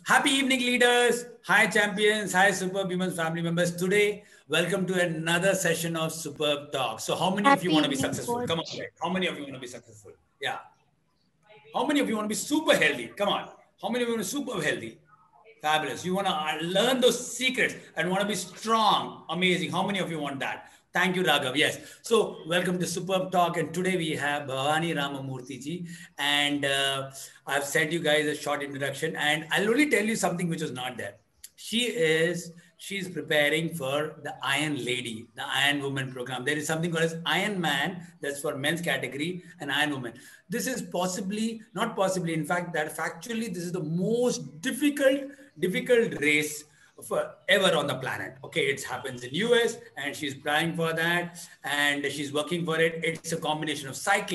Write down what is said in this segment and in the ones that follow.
Happy evening, leaders. Hi, champions. Hi, Superb Humans family members. Today, welcome to another session of Superb Talk. So, how many of you Happy want to be evening, successful? Come on, coach. guys. How many of you want to be successful? Yeah. How many of you want to be super healthy? Come on. How many of you want to be super healthy? Fabulous. You want to learn those secrets and want to be strong. Amazing. How many of you want that? Thank you, Raghav. Yes. So, welcome to Superb Talk. And today we have Bhavani Ramamurthy ji. And I've sent you guys a short introduction. And I'll only tell you something which was not there. She's preparing for the Iron Lady, the Iron Woman program. There is something called as Iron Man, that's for men's category, and Iron Woman. This is possibly, not possibly, in fact, that factually, this is the most difficult race for ever on the planet. Okay, it happens in US, and she's planning for that, and she's working for it. It's a combination of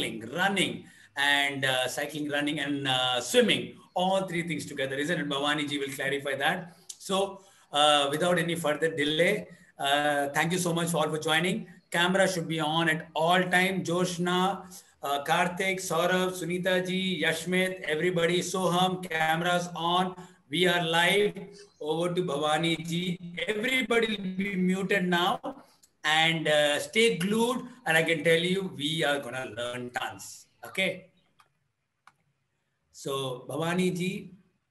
cycling, running, and swimming. All three things together, isn't it? Bhavani ji will clarify that. So, without any further delay, thank you so much for joining. Camera should be on at all time. Joshna, Karthik, Saurabh, Sunita ji, Yashmit, everybody, Soham, cameras on. We are live. Over to Bhavani ji. Everybody will be muted now and stay glued. And I can tell you, we are going to learn tons. Okay. So, Bhavani ji.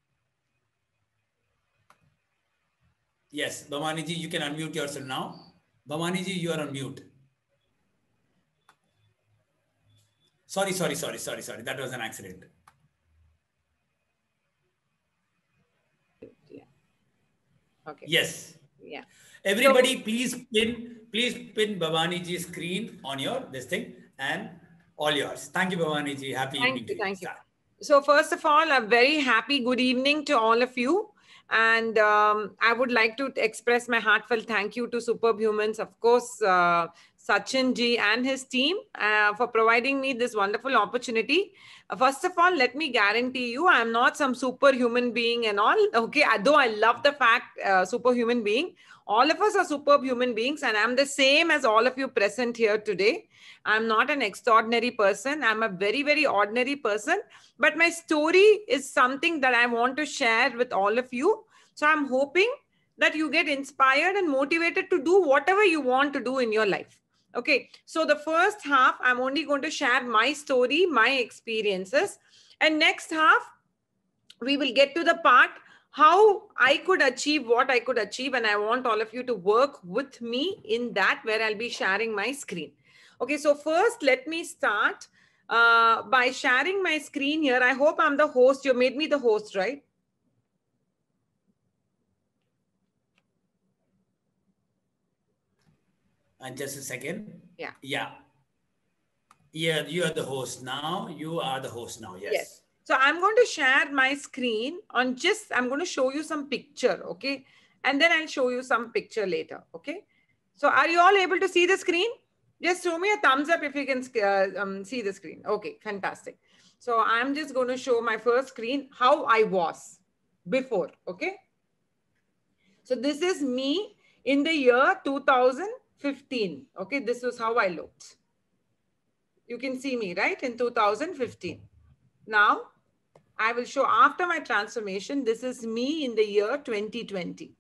Yes, Bhavani ji, you can unmute yourself now. Bhavani ji, you are on mute. Sorry. That was an accident. Yeah. Okay. Yes. Yeah. Everybody, so, please pin Bhavani ji's screen on your this thing and all yours. Thank you, Bhavani ji. Happy evening to you. Thank you. So first of all, a very happy good evening to all of you. And I would like to express my heartfelt thank you to Superb Humans, of course, Sachin ji and his team for providing me this wonderful opportunity. First of all, let me guarantee you, I'm not some superhuman being and all. Okay, though I love the fact superhuman being. All of us are superb human beings, and I'm the same as all of you present here today. I'm not an extraordinary person. I'm a very, very ordinary person. But my story is something that I want to share with all of you. So I'm hoping that you get inspired and motivated to do whatever you want to do in your life. Okay, so the first half, I'm only going to share my story, my experiences. And next half, we will get to the part how I could achieve what I could achieve. And I want all of you to work with me in that, where I'll be sharing my screen. Okay, so first, let me start by sharing my screen here. I hope I'm the host. You made me the host, right? And just a second. Yeah. Yeah, you are the host now. Yes. So I'm going to share my screen on I'm going to show you some picture, okay? And then I'll show you some picture later, okay? So are you all able to see the screen? Just show me a thumbs up if you can see the screen. Okay, fantastic. So I'm just going to show my first screen, how I was before, okay? So this is me in the year 2015, okay? This was how I looked. You can see me, right? In 2015. Now, I will show after my transformation, this is me in the year 2020.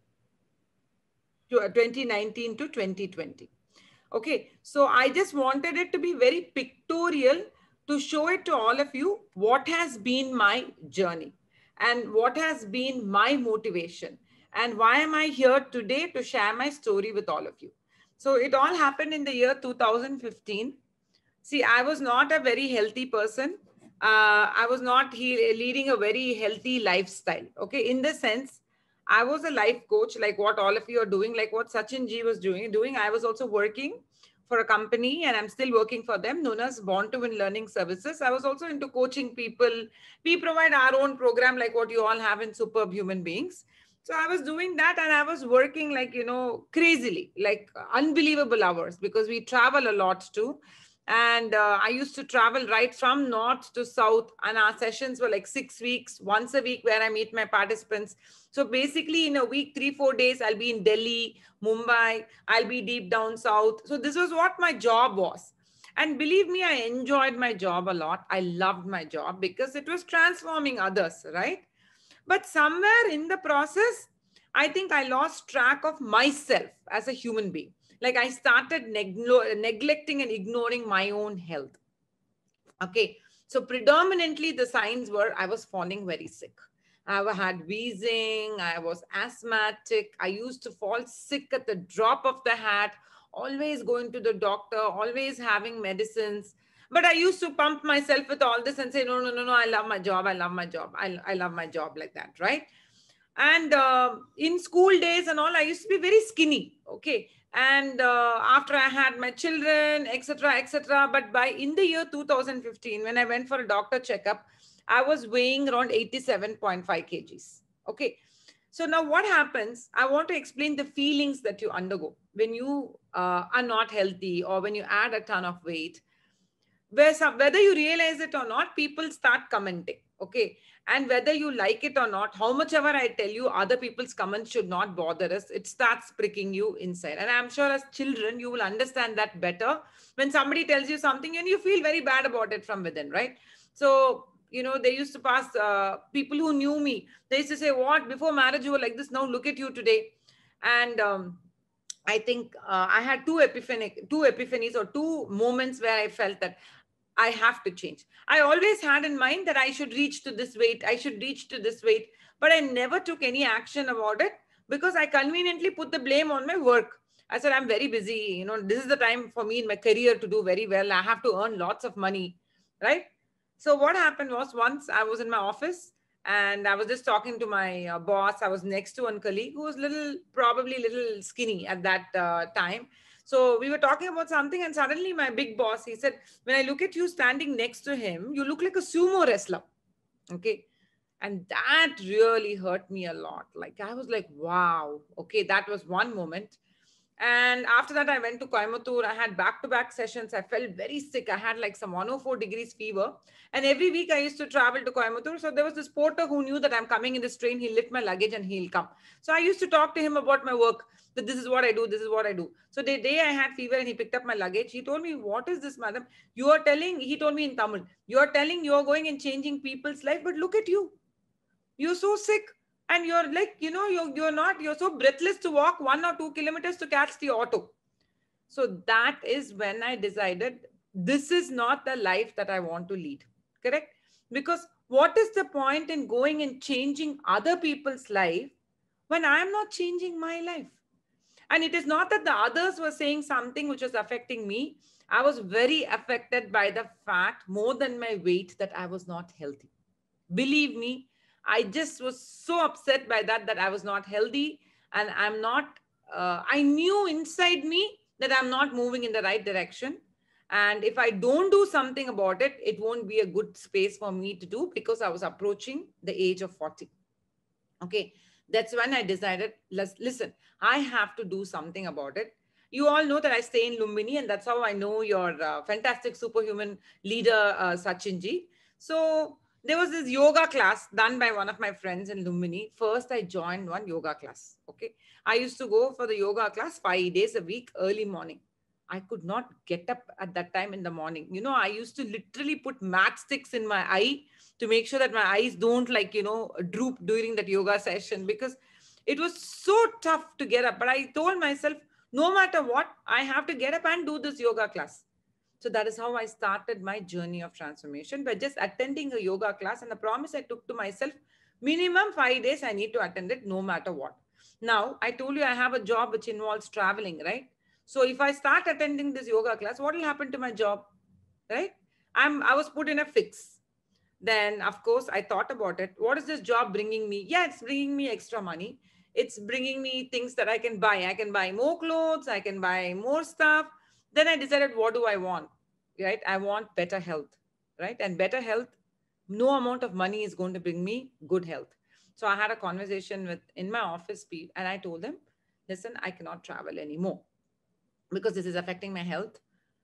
2019 to 2020. Okay, so I just wanted it to be very pictorial to show it to all of you what has been my journey and what has been my motivation and why am I here today to share my story with all of you. So it all happened in the year 2015. See, I was not a very healthy person. I was not leading a very healthy lifestyle. Okay, in the sense, I was a life coach, like what all of you are doing, like what Sachin ji was doing. I was also working for a company, and I'm still working for them, known as Born to Win Learning Services. I was also into coaching people. We provide our own program, like what you all have in Superb Human Beings. So I was doing that, and I was working like, crazily, like unbelievable hours, because we travel a lot too. And I used to travel right from north to south, and our sessions were like 6 weeks, once a week, where I meet my participants. So basically in a week, 3-4 days, I'll be in Delhi, Mumbai, I'll be deep down south. So this was what my job was. And believe me, I enjoyed my job a lot. I loved my job because it was transforming others, right? But somewhere in the process, I think I lost track of myself as a human being. Like I started neglecting and ignoring my own health. Okay. So predominantly the signs were I was falling very sick. I had wheezing. I was asthmatic. I used to fall sick at the drop of the hat, always going to the doctor, always having medicines. But I used to pump myself with all this and say, no, no, no, no, I love my job. I love my job. I love my job, like that, right? And in school days and all, I used to be very skinny. Okay. And after I had my children, etc., etc. But by in the year 2015, when I went for a doctor checkup, I was weighing around 87.5 kgs. Okay. So now what happens? I want to explain the feelings that you undergo when you are not healthy or when you add a ton of weight. Whether you realize it or not, people start commenting. Okay. And whether you like it or not, how much ever I tell you, other people's comments should not bother us. It starts pricking you inside. And I'm sure as children, you will understand that better when somebody tells you something and you feel very bad about it from within, right? So, you know, they used to pass people who knew me. They used to say, what, before marriage, you were like this. Now look at you today. And I think I had two epiphanies or two moments where I felt that I have to change. I always had in mind that I should reach to this weight. I should reach to this weight, but I never took any action about it because I conveniently put the blame on my work. I said, I'm very busy. You know, this is the time for me in my career to do very well. I have to earn lots of money, right? So what happened was once I was in my office and I was just talking to my boss. I was next to one colleague who was probably little skinny at that time. So we were talking about something and suddenly my big boss, he said, when I look at you standing next to him, you look like a sumo wrestler. Okay. And that really hurt me a lot. Like I was like, wow. Okay. That was one moment. And after that, I went to Coimbatore. I had back-to-back sessions. I felt very sick. I had like some 104 degrees fever. And every week I used to travel to Coimbatore. So there was this porter who knew that I'm coming in this train. He'll lift my luggage and he'll come. So I used to talk to him about my work, that this is what I do. This is what I do. So the day I had fever and he picked up my luggage, he told me, what is this, madam? You are telling, he told me in Tamil, you are telling you are going and changing people's life, but look at you. You're so sick. And you're like, you know, you're so breathless to walk 1 or 2 kilometers to catch the auto. So that is when I decided this is not the life that I want to lead. Correct? Because what is the point in going and changing other people's life when I'm not changing my life? And it is not that the others were saying something which was affecting me. I was very affected by the fact more than my weight that I was not healthy. Believe me, I just was so upset by that I was not healthy and I'm not, I knew inside me that I'm not moving in the right direction. And if I don't do something about it, it won't be a good space for me to do because I was approaching the age of 40. Okay. That's when I decided, listen, I have to do something about it. You all know that I stay in Lumbini and that's how I know your fantastic superhuman leader, Sachinji. So there was this yoga class done by one of my friends in Lumbini. First, I joined one yoga class. Okay. I used to go for the yoga class 5 days a week, early morning. I could not get up at that time in the morning. You know, I used to literally put matchsticks in my eye to make sure that my eyes don't like, you know, droop during that yoga session because it was so tough to get up. But I told myself, no matter what, I have to get up and do this yoga class. So that is how I started my journey of transformation by just attending a yoga class. And the promise I took to myself, minimum 5 days, I need to attend it no matter what. Now, I told you I have a job which involves traveling, right? So if I start attending this yoga class, what will happen to my job, right? I was put in a fix. Then, of course, I thought about it. What is this job bringing me? Yeah, it's bringing me extra money. It's bringing me things that I can buy. I can buy more clothes. I can buy more stuff. Then I decided, what do I want? Right? I want better health, right? And better health, no amount of money is going to bring me good health. So I had a conversation in my office and I told them, listen, I cannot travel anymore because this is affecting my health.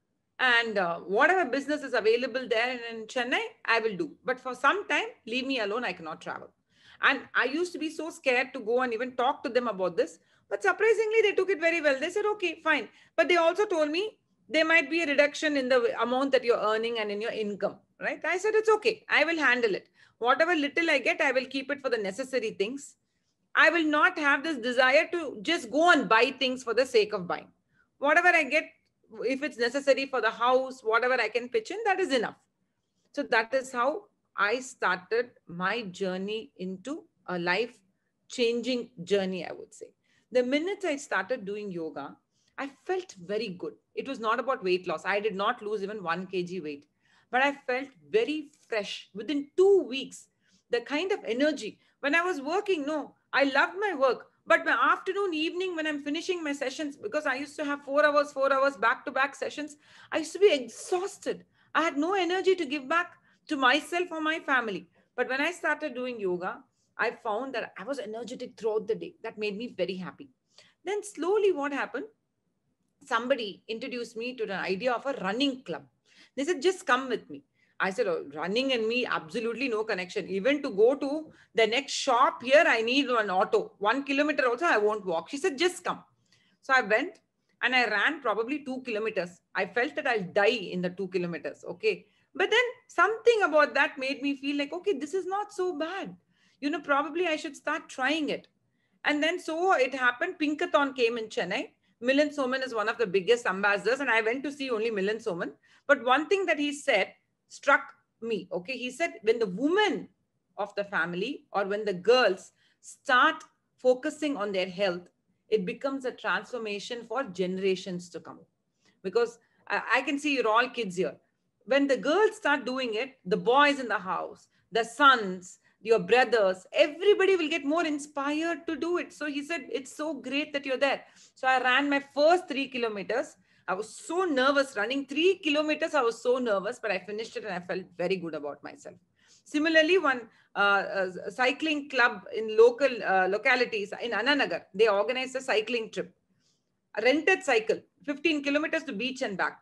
And whatever business is available there in Chennai, I will do. But for some time, leave me alone. I cannot travel. And I used to be so scared to go and even talk to them about this. But surprisingly, they took it very well. They said, okay, fine. But they also told me there might be a reduction in the amount that you're earning and in your income, right? I said, it's okay. I will handle it. Whatever little I get, I will keep it for the necessary things. I will not have this desire to just go and buy things for the sake of buying. Whatever I get, if it's necessary for the house, whatever I can pitch in, that is enough. So that is how I started my journey into a life changing journey, I would say. The minute I started doing yoga, I felt very good. It was not about weight loss. I did not lose even 1 kg weight, but I felt very fresh within 2 weeks. The kind of energy when I was working, no, I loved my work. But my afternoon, evening, when I'm finishing my sessions, because I used to have 4 hours back to back sessions, I used to be exhausted. I had no energy to give back to myself or my family. But when I started doing yoga, I found that I was energetic throughout the day. That made me very happy. Then slowly what happened? Somebody introduced me to the idea of a running club. They said, just come with me. I said, oh, running and me, absolutely no connection. Even to go to the next shop here, I need an auto. 1 kilometer also, I won't walk. She said, just come. So I went and I ran probably 2 kilometers. I felt that I'll die in the 2 kilometers. Okay. But then something about that made me feel like, okay, this is not so bad. You know, probably I should start trying it. And then so it happened. Pinkathon came in Chennai. Milind Soman is one of the biggest ambassadors, and I went to see only Milind Soman. But one thing that he said struck me. Okay, he said when the women of the family or when the girls start focusing on their health, it becomes a transformation for generations to come. Because I can see you're all kids here. When the girls start doing it, the boys in the house, the sons, your brothers, everybody will get more inspired to do it. So he said, it's so great that you're there. So I ran my first 3 kilometers. I was so nervous running 3 kilometers. I was so nervous, but I finished it and I felt very good about myself. Similarly, one cycling club in local localities in Ananagar, they organized a cycling trip, a rented cycle, 15 kilometers to beach and back.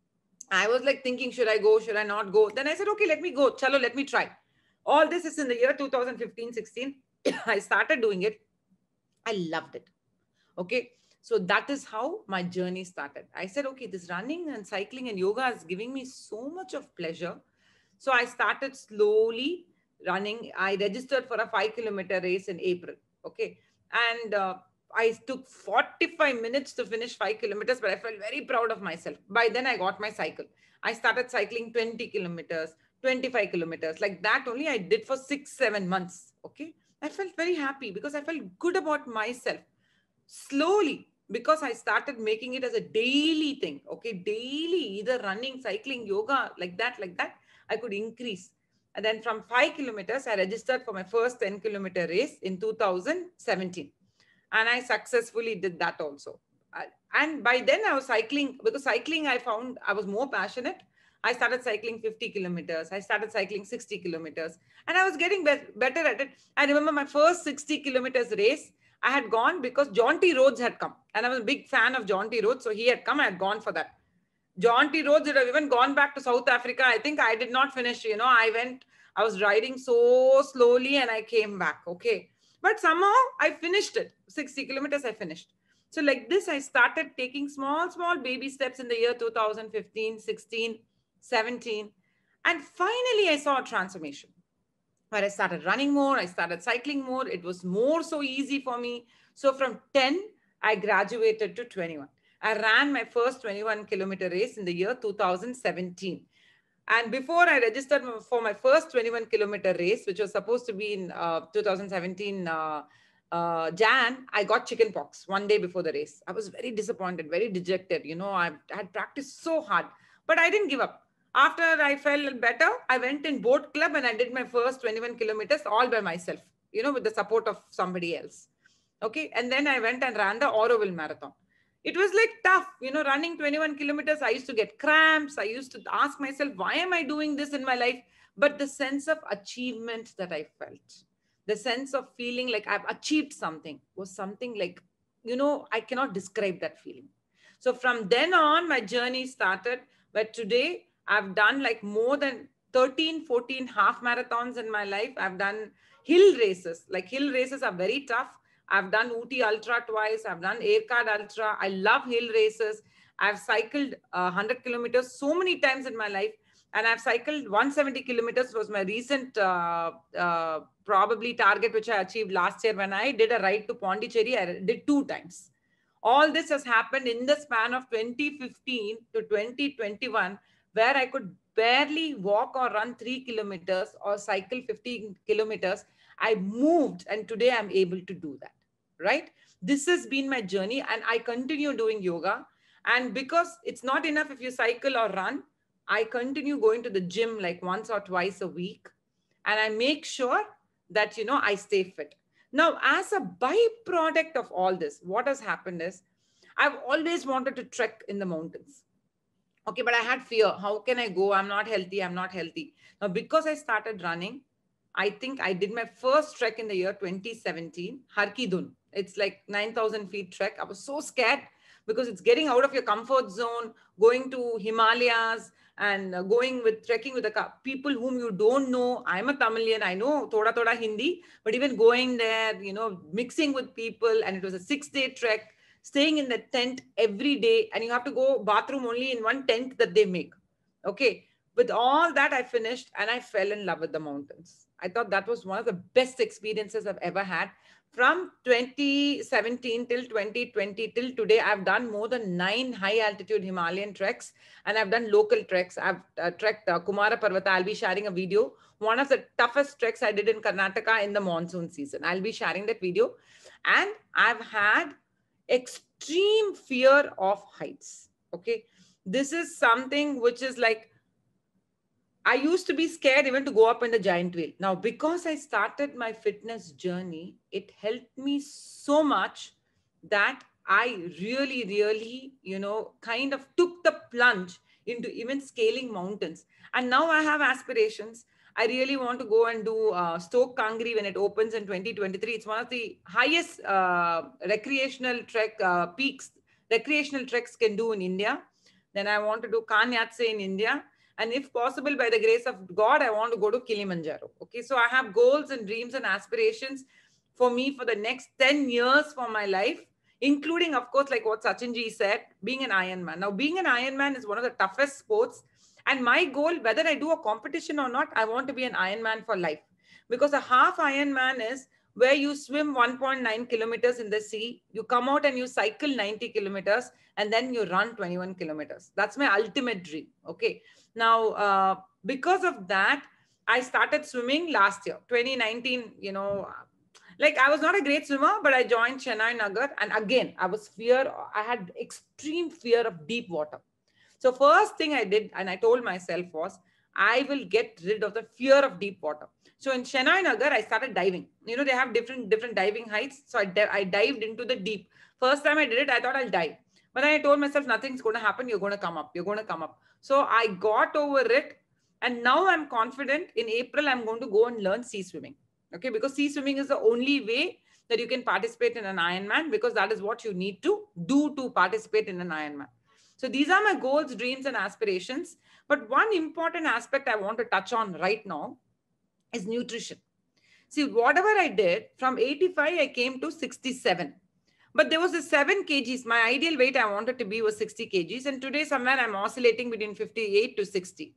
I was like thinking, should I go? Should I not go? Then I said, okay, let me go. Chalo, let me try. All this is in the year 2015-16. I started doing it. I loved it. Okay. So that is how my journey started. I said, okay, this running and cycling and yoga is giving me so much of pleasure. So I started slowly running. I registered for a 5-kilometer race in April. Okay. And I took 45 minutes to finish 5 kilometers, but I felt very proud of myself. By then I got my cycle. I started cycling 20 kilometers, 25 kilometers. Like that only I did for 6-7 months. Okay. I felt very happy because I felt good about myself. Slowly, because I started making it as a daily thing. Okay. Daily, either running, cycling, yoga, like that, I could increase. And then from 5 kilometers, I registered for my first 10-kilometer race in 2017. And I successfully did that also. And by then I was cycling, because cycling I found I was more passionate. I started cycling 50 kilometers. I started cycling 60 kilometers. And I was getting better at it. I remember my first 60 kilometers race, I had gone because John T. Rhodes had come. And I was a big fan of John T. Rhodes. So he had come, I had gone for that. John T. Rhodes would have even gone back to South Africa. I think I did not finish, you know, I was riding so slowly and I came back. Okay. But somehow I finished it. 60 kilometers I finished. So like this, I started taking small baby steps in the year 2015, 16, 17. And finally, I saw a transformation where I started running more. I started cycling more. It was more so easy for me. So from 10, I graduated to 21. I ran my first 21-kilometer race in the year 2017. And before I registered for my first 21-kilometer race, which was supposed to be in 2017 Jan, I got chicken pox one day before the race. I was very disappointed, very dejected. You know, I had practiced so hard, but I didn't give up. After I felt better, I went in boat club and I did my first 21 kilometers all by myself, you know, with the support of somebody else. Okay. And then I went and ran the Auroville Marathon. It was like tough, you know, running 21 kilometers. I used to get cramps. I used to ask myself, why am I doing this in my life? But the sense of achievement that I felt, the sense of feeling like I've achieved something was something like, you know, I cannot describe that feeling. So from then on, my journey started. But today I've done like more than 13, 14 half marathons in my life. I've done hill races. Like hill races are very tough. I've done Ooty Ultra twice. I've done Aircard Ultra. I love hill races. I've cycled 100 kilometers so many times in my life. And I've cycled 170 kilometers was my recent probably target, which I achieved last year when I did a ride to Pondicherry. I did 2 times. All this has happened in the span of 2015 to 2021, where I could barely walk or run 3 kilometers or cycle 15 kilometers. I moved, and today I'm able to do that, right? This has been my journey, and I continue doing yoga. And because it's not enough if you cycle or run, I continue going to the gym like once or twice a week. And I make sure that, I stay fit. Now, as a byproduct of all this, what has happened is I've always wanted to trek in the mountains. Okay, but I had fear. How can I go? I'm not healthy. I'm not healthy. Now, because I started running, I think I did my first trek in the year 2017, Harkidun. It's like 9,000 feet trek. I was so scared because it's getting out of your comfort zone, going to Himalayas and going with trekking with the people whom you don't know. I'm a Tamilian. I know thoda thoda Hindi, but even going there, mixing with people, and it was a 6-day trek, staying in the tent every day, and you have to go bathroom only in one tent that they make. Okay. With all that, I finished and I fell in love with the mountains. I thought that was one of the best experiences I've ever had. From 2017 till 2020 till today, I've done more than 9 high altitude Himalayan treks, and I've done local treks. I've trekked Kumara Parvata. I'll be sharing a video. One of the toughest treks I did in Karnataka in the monsoon season. I'll be sharing that video. And I've had extreme fear of heights. Okay. This is something which is like, I used to be scared even to go up in the giant wheel. Now, because I started my fitness journey, it helped me so much that I really, really, kind of took the plunge into even scaling mountains. And now I have aspirations. I really want to go and do Stoke Kangri when it opens in 2023. It's one of the highest recreational treks can do in India. Then I want to do Kanyatse in India. And if possible, by the grace of God, I want to go to Kilimanjaro. Okay, so I have goals and dreams and aspirations for me for the next 10 years for my life, including, of course, like what Sachinji said, being an Ironman. Now, being an Ironman is one of the toughest sports. And my goal, whether I do a competition or not, I want to be an Ironman for life. Because a half Ironman is where you swim 1.9 kilometers in the sea, you come out and you cycle 90 kilometers, and then you run 21 kilometers. That's my ultimate dream. Okay. Now, because of that, I started swimming last year, 2019, like I was not a great swimmer, but I joined Chennai Nagar. And again, I had extreme fear of deep water. So first thing I did, and I told myself was, I will get rid of the fear of deep water. So in Chennai Nagar, I started diving. They have different diving heights. So I dived into the deep. First time I did it, I thought I'll die. But then I told myself, nothing's going to happen. You're going to come up. You're going to come up. So I got over it. And now I'm confident in April, I'm going to go and learn sea swimming. Okay. Because sea swimming is the only way that you can participate in an Ironman, because that is what you need to do to participate in an Ironman. So these are my goals, dreams, and aspirations. But one important aspect I want to touch on right now is nutrition. See, whatever I did, from 85, I came to 67. But there was a 7 kgs. My ideal weight I wanted to be was 60 kgs. And today somewhere I'm oscillating between 58 to 60.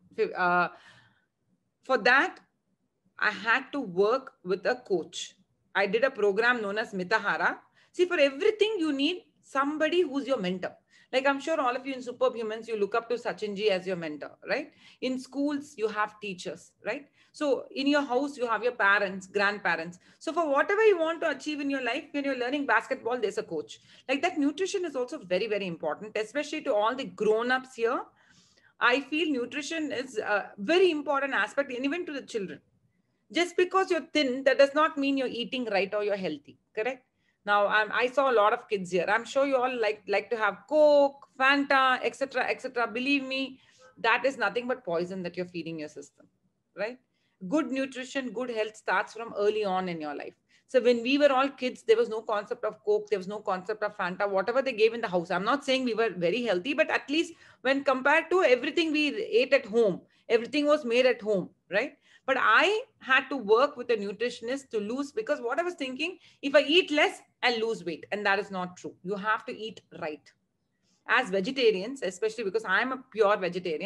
For that, I had to work with a coach. I did a program known as Mitahara. See, for everything you need somebody who's your mentor. Like I'm sure all of you in Superhumans, you look up to Sachinji as your mentor, right? In schools, you have teachers, right? So in your house, you have your parents, grandparents. So for whatever you want to achieve in your life, when you're learning basketball, there's a coach. Like that, nutrition is also very, very important, especially to all the grown-ups here. I feel nutrition is a very important aspect, and even to the children. Just because you're thin, that does not mean you're eating right or you're healthy, correct? Now, I saw a lot of kids here. I'm sure you all like to have Coke, Fanta, etc., etc. Believe me, that is nothing but poison that you're feeding your system, right? Good nutrition, good health starts from early on in your life. So when we were all kids, there was no concept of Coke, there was no concept of Fanta, whatever they gave in the house. I'm not saying we were very healthy, but at least when compared to everything we ate at home, everything was made at home, right? But I had to work with a nutritionist to lose, because what I was thinking, if I eat less, I'll lose weight. And that is not true. You have to eat right. As vegetarians, especially because I'm a pure vegetarian,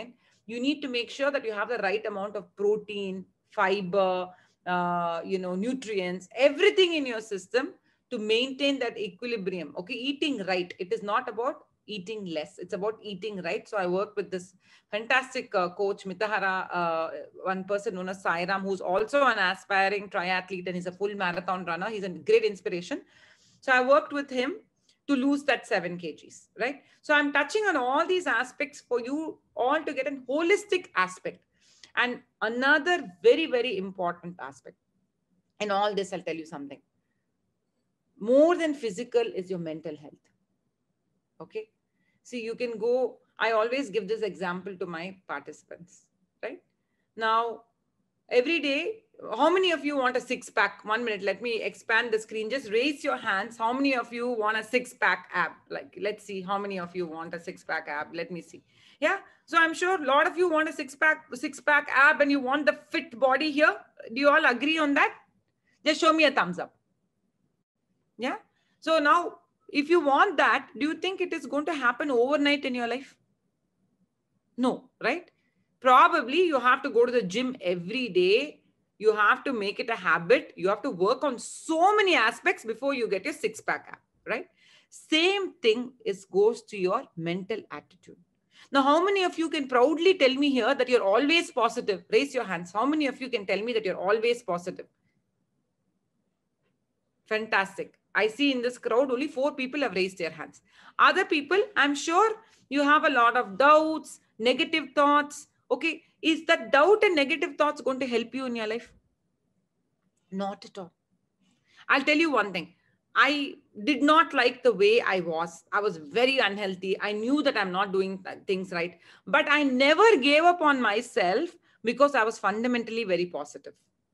You need to make sure that you have the right amount of protein, fiber, nutrients, everything in your system to maintain that equilibrium. Okay, eating right. It is not about eating less. It's about eating right. So I work with this fantastic coach, Mitahara, one person known as Sairam, who's also an aspiring triathlete and he's a full marathon runner. He's a great inspiration. So I worked with him to lose that 7 kgs, right? So I'm touching on all these aspects for you all to get a holistic aspect. And another very, very important aspect in all this, I'll tell you something. More than physical is your mental health. Okay. See, you can go, I always give this example to my participants, right? Now, every day, how many of you want a 6-pack? 1 minute, let me expand the screen. Just raise your hands. How many of you want a 6-pack ab? Like, let's see how many of you want a 6-pack ab. Let me see. Yeah. So I'm sure a lot of you want a six-pack ab and you want the fit body here. Do you all agree on that? Just show me a thumbs up. Yeah. So now, if you want that, do you think it is going to happen overnight in your life? No, right? Probably you have to go to the gym every day. You have to make it a habit. You have to work on so many aspects before you get your 6-pack ab, right? Same thing goes to your mental attitude. Now, how many of you can proudly tell me here that you're always positive? Raise your hands. How many of you can tell me that you're always positive? Fantastic. I see in this crowd, only 4 people have raised their hands. Other people, I'm sure you have a lot of doubts, negative thoughts. Okay. Is that doubt and negative thoughts going to help you in your life? Not at all. I'll tell you one thing. I did not like the way I was. I was very unhealthy. I knew that I'm not doing things right, but I never gave up on myself because I was fundamentally very positive.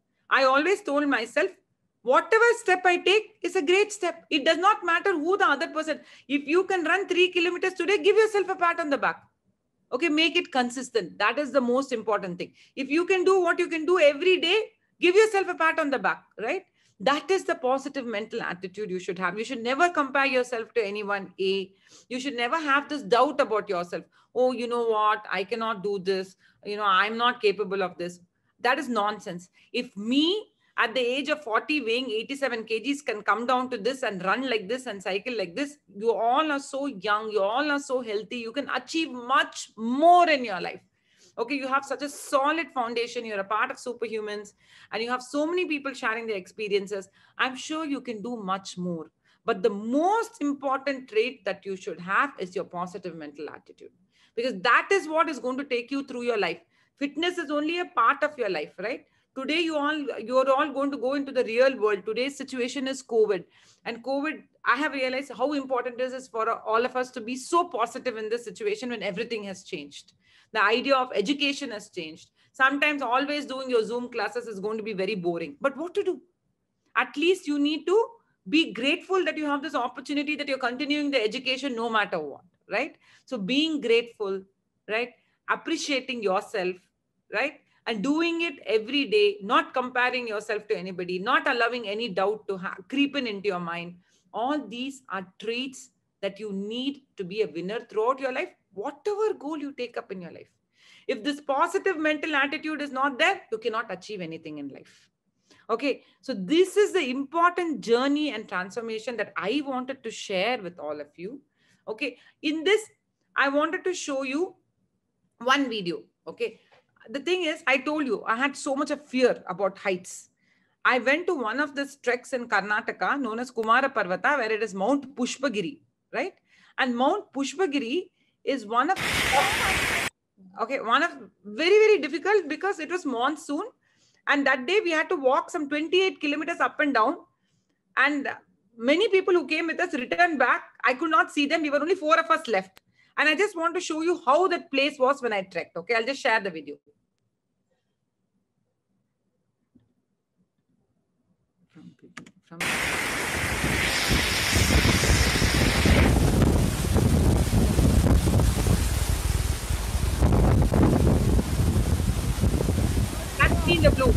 I always told myself, whatever step I take is a great step. It does not matter who the other person. If you can run 3 kilometers today, give yourself a pat on the back. Okay, make it consistent. That is the most important thing. If you can do what you can do every day, give yourself a pat on the back, right? That is the positive mental attitude you should have. You should never compare yourself to anyone. You should never have this doubt about yourself. Oh, you know what? I cannot do this. I'm not capable of this. That is nonsense. If me at the age of 40 weighing 87 kgs can come down to this and run like this and cycle like this, you all are so young. You all are so healthy. You can achieve much more in your life. Okay, you have such a solid foundation. You're a part of Superhumans and you have so many people sharing their experiences. I'm sure you can do much more. But the most important trait that you should have is your positive mental attitude, because that is what is going to take you through your life. Fitness is only a part of your life, right? Today, you're all going to go into the real world. Today's situation is COVID. And COVID, I have realized how important it is for all of us to be so positive in this situation when everything has changed. The idea of education has changed. Sometimes always doing your Zoom classes is going to be very boring. But what to do? At least you need to be grateful that you have this opportunity, that you're continuing the education no matter what, right? So being grateful, right? Appreciating yourself, right? And doing it every day, not comparing yourself to anybody, not allowing any doubt to creep into your mind. All these are traits that you need to be a winner throughout your life, whatever goal you take up in your life. If this positive mental attitude is not there, you cannot achieve anything in life. Okay, so this is the important journey and transformation that I wanted to share with all of you. Okay, in this, I wanted to show you one video. Okay. The thing is, I told you, I had so much of fear about heights. I went to one of the treks in Karnataka known as Kumara Parvata, where it is Mount Pushpagiri, right? And Mount Pushpagiri is one of very, very difficult because it was monsoon. And that day we had to walk some 28 kilometers up and down. And many people who came with us returned back. I could not see them. We were only 4 of us left. And I just want to show you how that place was when I trekked. Okay, I'll just share the video. That's me in the blue.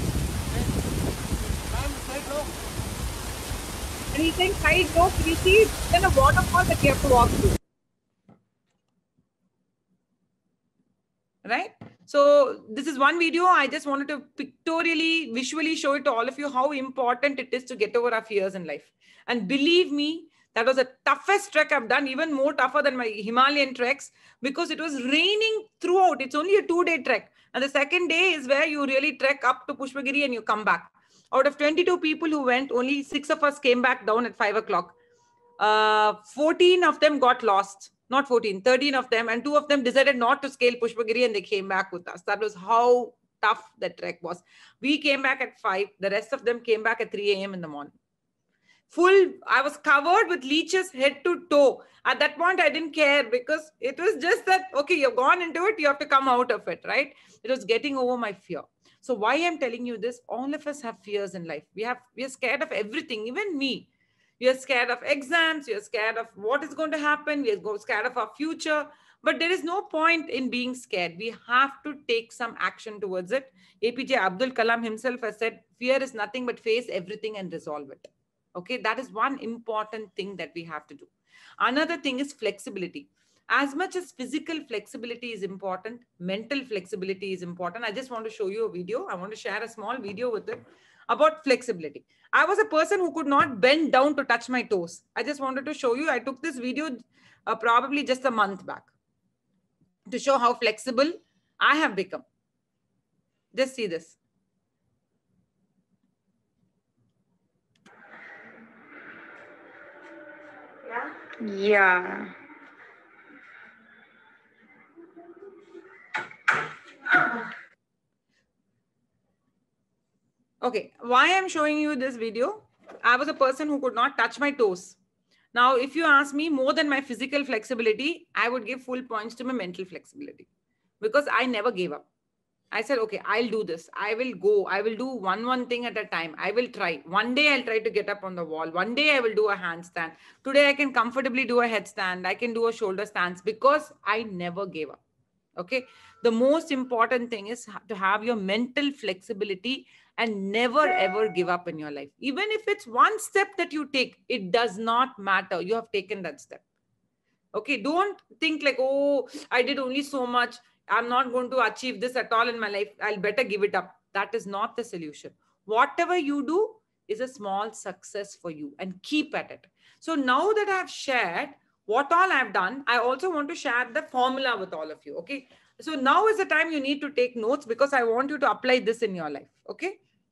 And he's saying side go, you see, then a waterfall that you have to walk through. Right? So this is one video. I just wanted to pictorially, visually show it to all of you how important it is to get over our fears in life. And believe me, that was the toughest trek I've done, even more tougher than my Himalayan treks, because it was raining throughout. It's only a 2-day trek. And the second day is where you really trek up to Pushpagiri and you come back. Out of 22 people who went, only 6 of us came back down at 5 o'clock. 14 of them got lost. Not 14, 13 of them. And 2 of them decided not to scale Pushpagiri and they came back with us. That was how tough that trek was. We came back at 5. The rest of them came back at 3 a.m. in the morning. Full, I was covered with leeches head to toe. At that point, I didn't care because it was just that, okay, you've gone into it, you have to come out of it, right? It was getting over my fear. So why I'm telling you this, all of us have fears in life. We are scared of everything, even me. We are scared of exams. We are scared of what is going to happen. We are scared of our future. But there is no point in being scared. We have to take some action towards it. APJ Abdul Kalam himself has said, fear is nothing but face everything and resolve it. Okay, that is one important thing that we have to do. Another thing is flexibility. As much as physical flexibility is important, mental flexibility is important. I just want to show you a video. I want to share a small video with it about flexibility. I was a person who could not bend down to touch my toes. I just wanted to show you. I took this video probably just a month back to show how flexible I have become. Just see this. Yeah. Okay, why I'm showing you this video? I was a person who could not touch my toes. Now, if you ask me more than my physical flexibility, I would give full points to my mental flexibility because I never gave up. I said, okay, I'll do this. I will go. I will do one thing at a time. I will try. One day I'll try to get up on the wall. One day I will do a handstand. Today I can comfortably do a headstand. I can do a shoulder stance because I never gave up. Okay. The most important thing is to have your mental flexibility and never ever give up in your life. Even if it's one step that you take, it does not matter. You have taken that step. Okay. Don't think like, oh, I did only so much. I'm not going to achieve this at all in my life. I'll better give it up. That is not the solution. Whatever you do is a small success for you and keep at it. So now that I've shared what all I've done, I also want to share the formula with all of you. Okay. So now is the time you need to take notes because I want you to apply this in your life. Okay.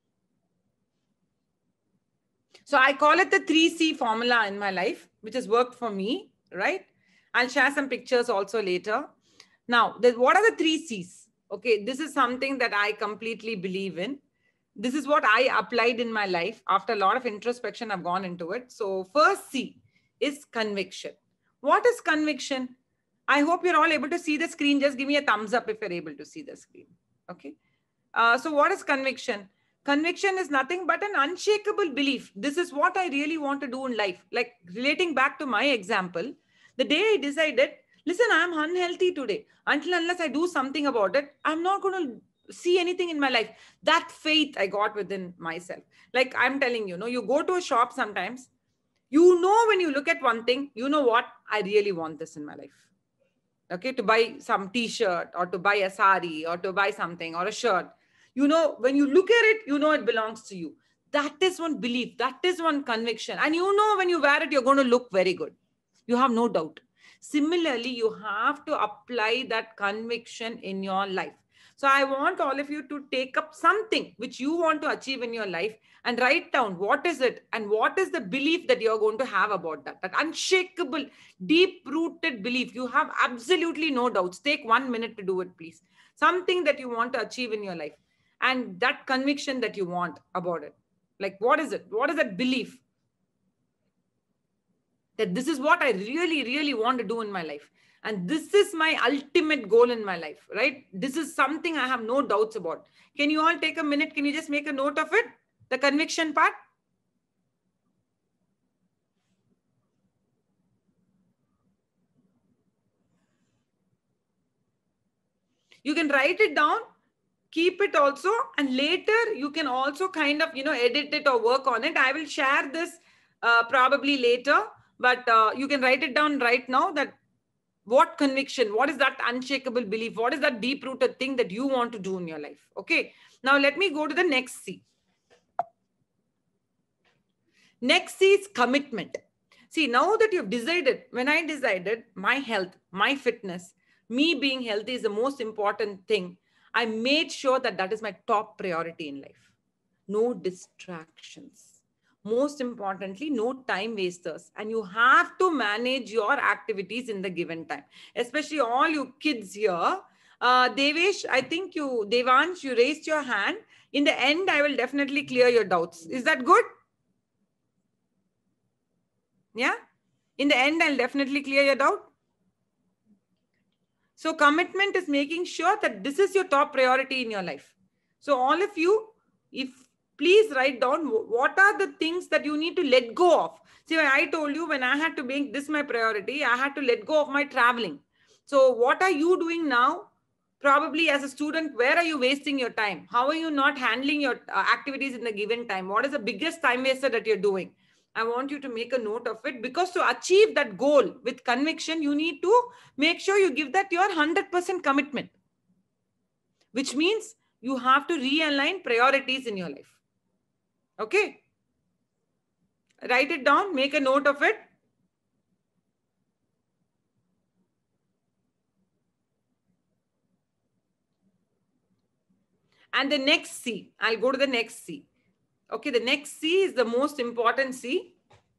So I call it the 3C formula in my life, which has worked for me, right? I'll share some pictures also later. Now, what are the 3 C's? Okay, this is something that I completely believe in. This is what I applied in my life. After a lot of introspection, I've gone into it. So first C is conviction. What is conviction? I hope you're all able to see the screen. Just give me a thumbs up if you're able to see the screen. Okay. So what is conviction? Conviction is nothing but an unshakable belief. This is what I really want to do in life. Like relating back to my example, the day I decided, listen, I'm unhealthy today. Unless I do something about it, I'm not going to see anything in my life. That faith I got within myself. Like I'm telling you, you go to a shop sometimes, when you look at one thing, you know what? I really want this in my life. Okay, to buy some t-shirt or to buy a sari or to buy something or a shirt. When you look at it, it belongs to you. That is one belief. That is one conviction. And when you wear it, you're going to look very good. You have no doubt. Similarly, you have to apply that conviction in your life. So I want all of you to take up something which you want to achieve in your life and write down what is it and what is the belief that you're going to have about that. That unshakable, deep-rooted belief. You have absolutely no doubts. Take 1 minute to do it, please. Something that you want to achieve in your life and that conviction that you want about it. Like, what is it? What is that belief? That this is what I really, really want to do in my life. And this is my ultimate goal in my life, right? This is something I have no doubts about. Can you all take a minute? Can you just make a note of it? The conviction part. You can write it down, keep it also, and later you can also kind of, edit it or work on it. I will share this probably later. But you can write it down right now that What conviction? What is that unshakable belief? What is that deep-rooted thing that you want to do in your life? Okay. Now let me go to the next C. Next C is commitment. See, now that you've decided, when I decided my health, my fitness, me being healthy is the most important thing, I made sure that that is my top priority in life. No distractions. Most importantly, no time wasters. And you have to manage your activities in the given time. Especially all you kids here. Devesh, I think Devansh, you raised your hand. In the end, I will definitely clear your doubts. Is that good? Yeah. In the end, I'll definitely clear your doubt. So commitment is making sure that this is your top priority in your life. So all of you, if please write down what are the things that you need to let go of. See, when I told you when I had to make this my priority, I had to let go of my traveling. So what are you doing now? Probably as a student, where are you wasting your time? How are you not handling your activities in the given time? What is the biggest time waster that you're doing? I want you to make a note of it, because to achieve that goal with conviction, you need to make sure you give that your 100% commitment, which means you have to realign priorities in your life. Okay. Write it down, make a note of it. And the next C, I'll go to the next C. Okay, the next C is the most important C.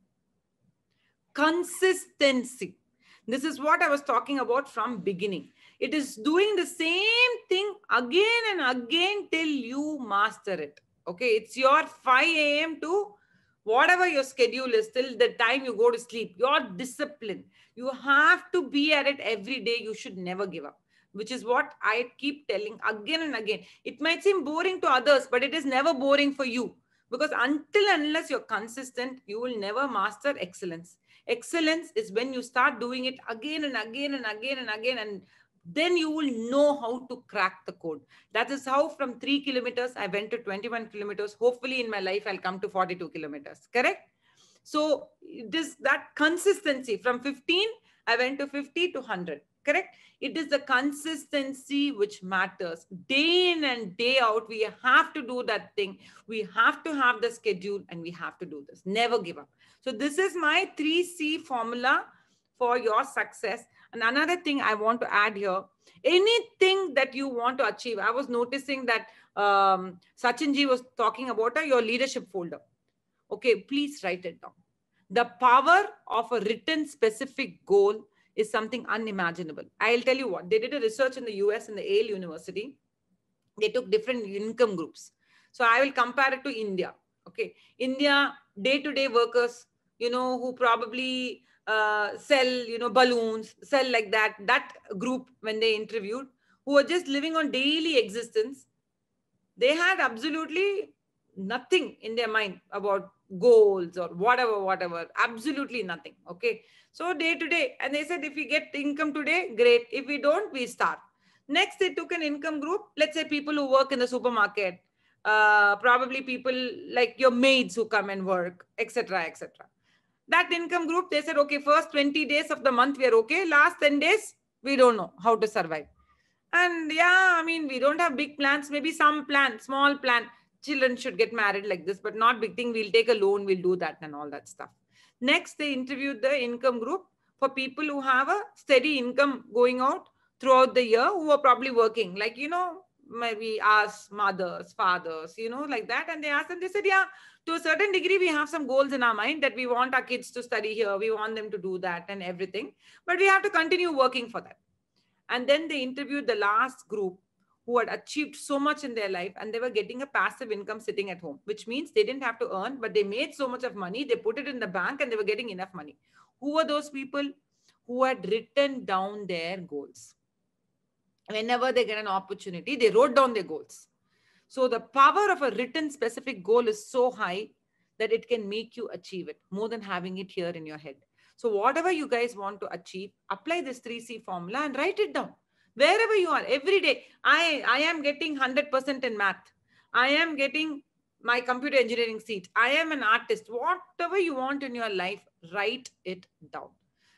Consistency. This is what I was talking about from beginning. It is doing the same thing again and again till you master it. Okay, it's your 5 a.m. to whatever your schedule is till the time you go to sleep. Your discipline. You have to be at it every day. You should never give up, which is what I keep telling again and again. It might seem boring to others, but it is never boring for you, because until unless you're consistent, you will never master excellence. Excellence is when you start doing it again and again and again and again, and then you will know how to crack the code. That is how from 3 kilometers, I went to 21 kilometers. Hopefully in my life, I'll come to 42 kilometers. Correct? So this, that consistency from 15, I went to 50 to 100. Correct? It is the consistency which matters. Day in and day out, we have to do that thing. We have to have the schedule and we have to do this. Never give up. So this is my 3C formula for your success. And another thing I want to add here, anything that you want to achieve. I was noticing that Sachinji was talking about your leadership folder. Okay, please write it down. The power of a written specific goal is something unimaginable. I'll tell you what, they did a research in the US in the Yale University. They took different income groups. So I will compare it to India. Okay, India, day-to-day workers, who probably sell, balloons, sell like that. That group, when they interviewed, who were just living on daily existence, they had absolutely nothing in their mind about goals or whatever, absolutely nothing. Okay. So day to day, and they said, if we get income today, great. If we don't, we starve. Next, they took an income group. Let's say people who work in the supermarket, probably people like your maids who come and work, etc., etc. That income group, they said, okay, first 20 days of the month, we are okay. Last 10 days, we don't know how to survive. And yeah, I mean, we don't have big plans, maybe some plan, small plan. Children should get married like this, but not big thing. We'll take a loan, we'll do that and all that stuff. Next, they interviewed the income group for people who have a steady income going out throughout the year, who are probably working, like, maybe us, mothers, fathers, like that. And they asked them, they said, yeah, to a certain degree, we have some goals in our mind that we want our kids to study here. We want them to do that and everything, but we have to continue working for that. And then they interviewed the last group who had achieved so much in their life and they were getting a passive income sitting at home, which means they didn't have to earn, but they made so much of money, they put it in the bank and they were getting enough money. Who were those people? Who had written down their goals. Whenever they get an opportunity, they wrote down their goals. So the power of a written specific goal is so high that it can make you achieve it more than having it here in your head. So whatever you guys want to achieve, apply this 3C formula and write it down. Wherever you are, every day, I am getting 100% in math. I am getting my computer engineering seat. I am an artist. Whatever you want in your life, write it down.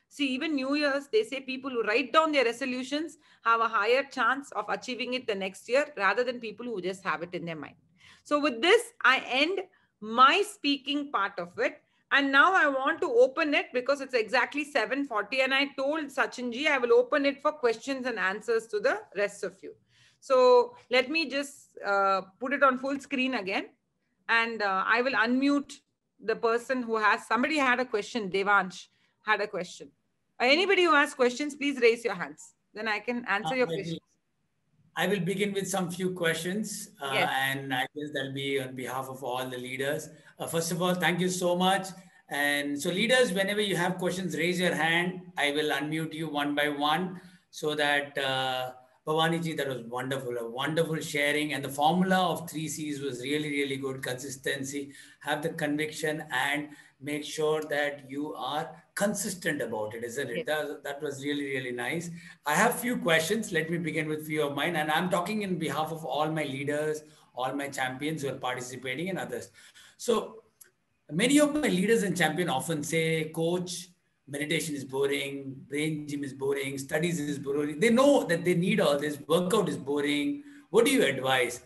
See, even New Year's, they say people who write down their resolutions have a higher chance of achieving it the next year rather than people who just have it in their mind. So with this, I end my speaking part of it. And now I want to open it because it's exactly 7:40. And I told Sachinji, I will open it for questions and answers to the rest of you. So let me just put it on full screen again. And I will unmute the person who has, somebody had a question, Devansh had a question. Anybody who has questions, please raise your hands. Then I can answer your questions. I will begin with some few questions, Yes. and I guess that'll be on behalf of all the leaders. First of all, thank you so much. And so, leaders, whenever you have questions, raise your hand. I will unmute you one by one so that Bhavani ji, that was wonderful, a wonderful sharing. And the formula of 3Cs was really, really good. Consistency, have the conviction, and make sure that you are consistent about it, isn't it? Yes. That was really, really nice. I have few questions. Let me begin with few of mine. And I'm talking in behalf of all my leaders, all my champions who are participating and others. So many of my leaders and champions often say, coach, meditation is boring, brain gym is boring, studies is boring. They know that they need all this. Workout is boring. What do you advise?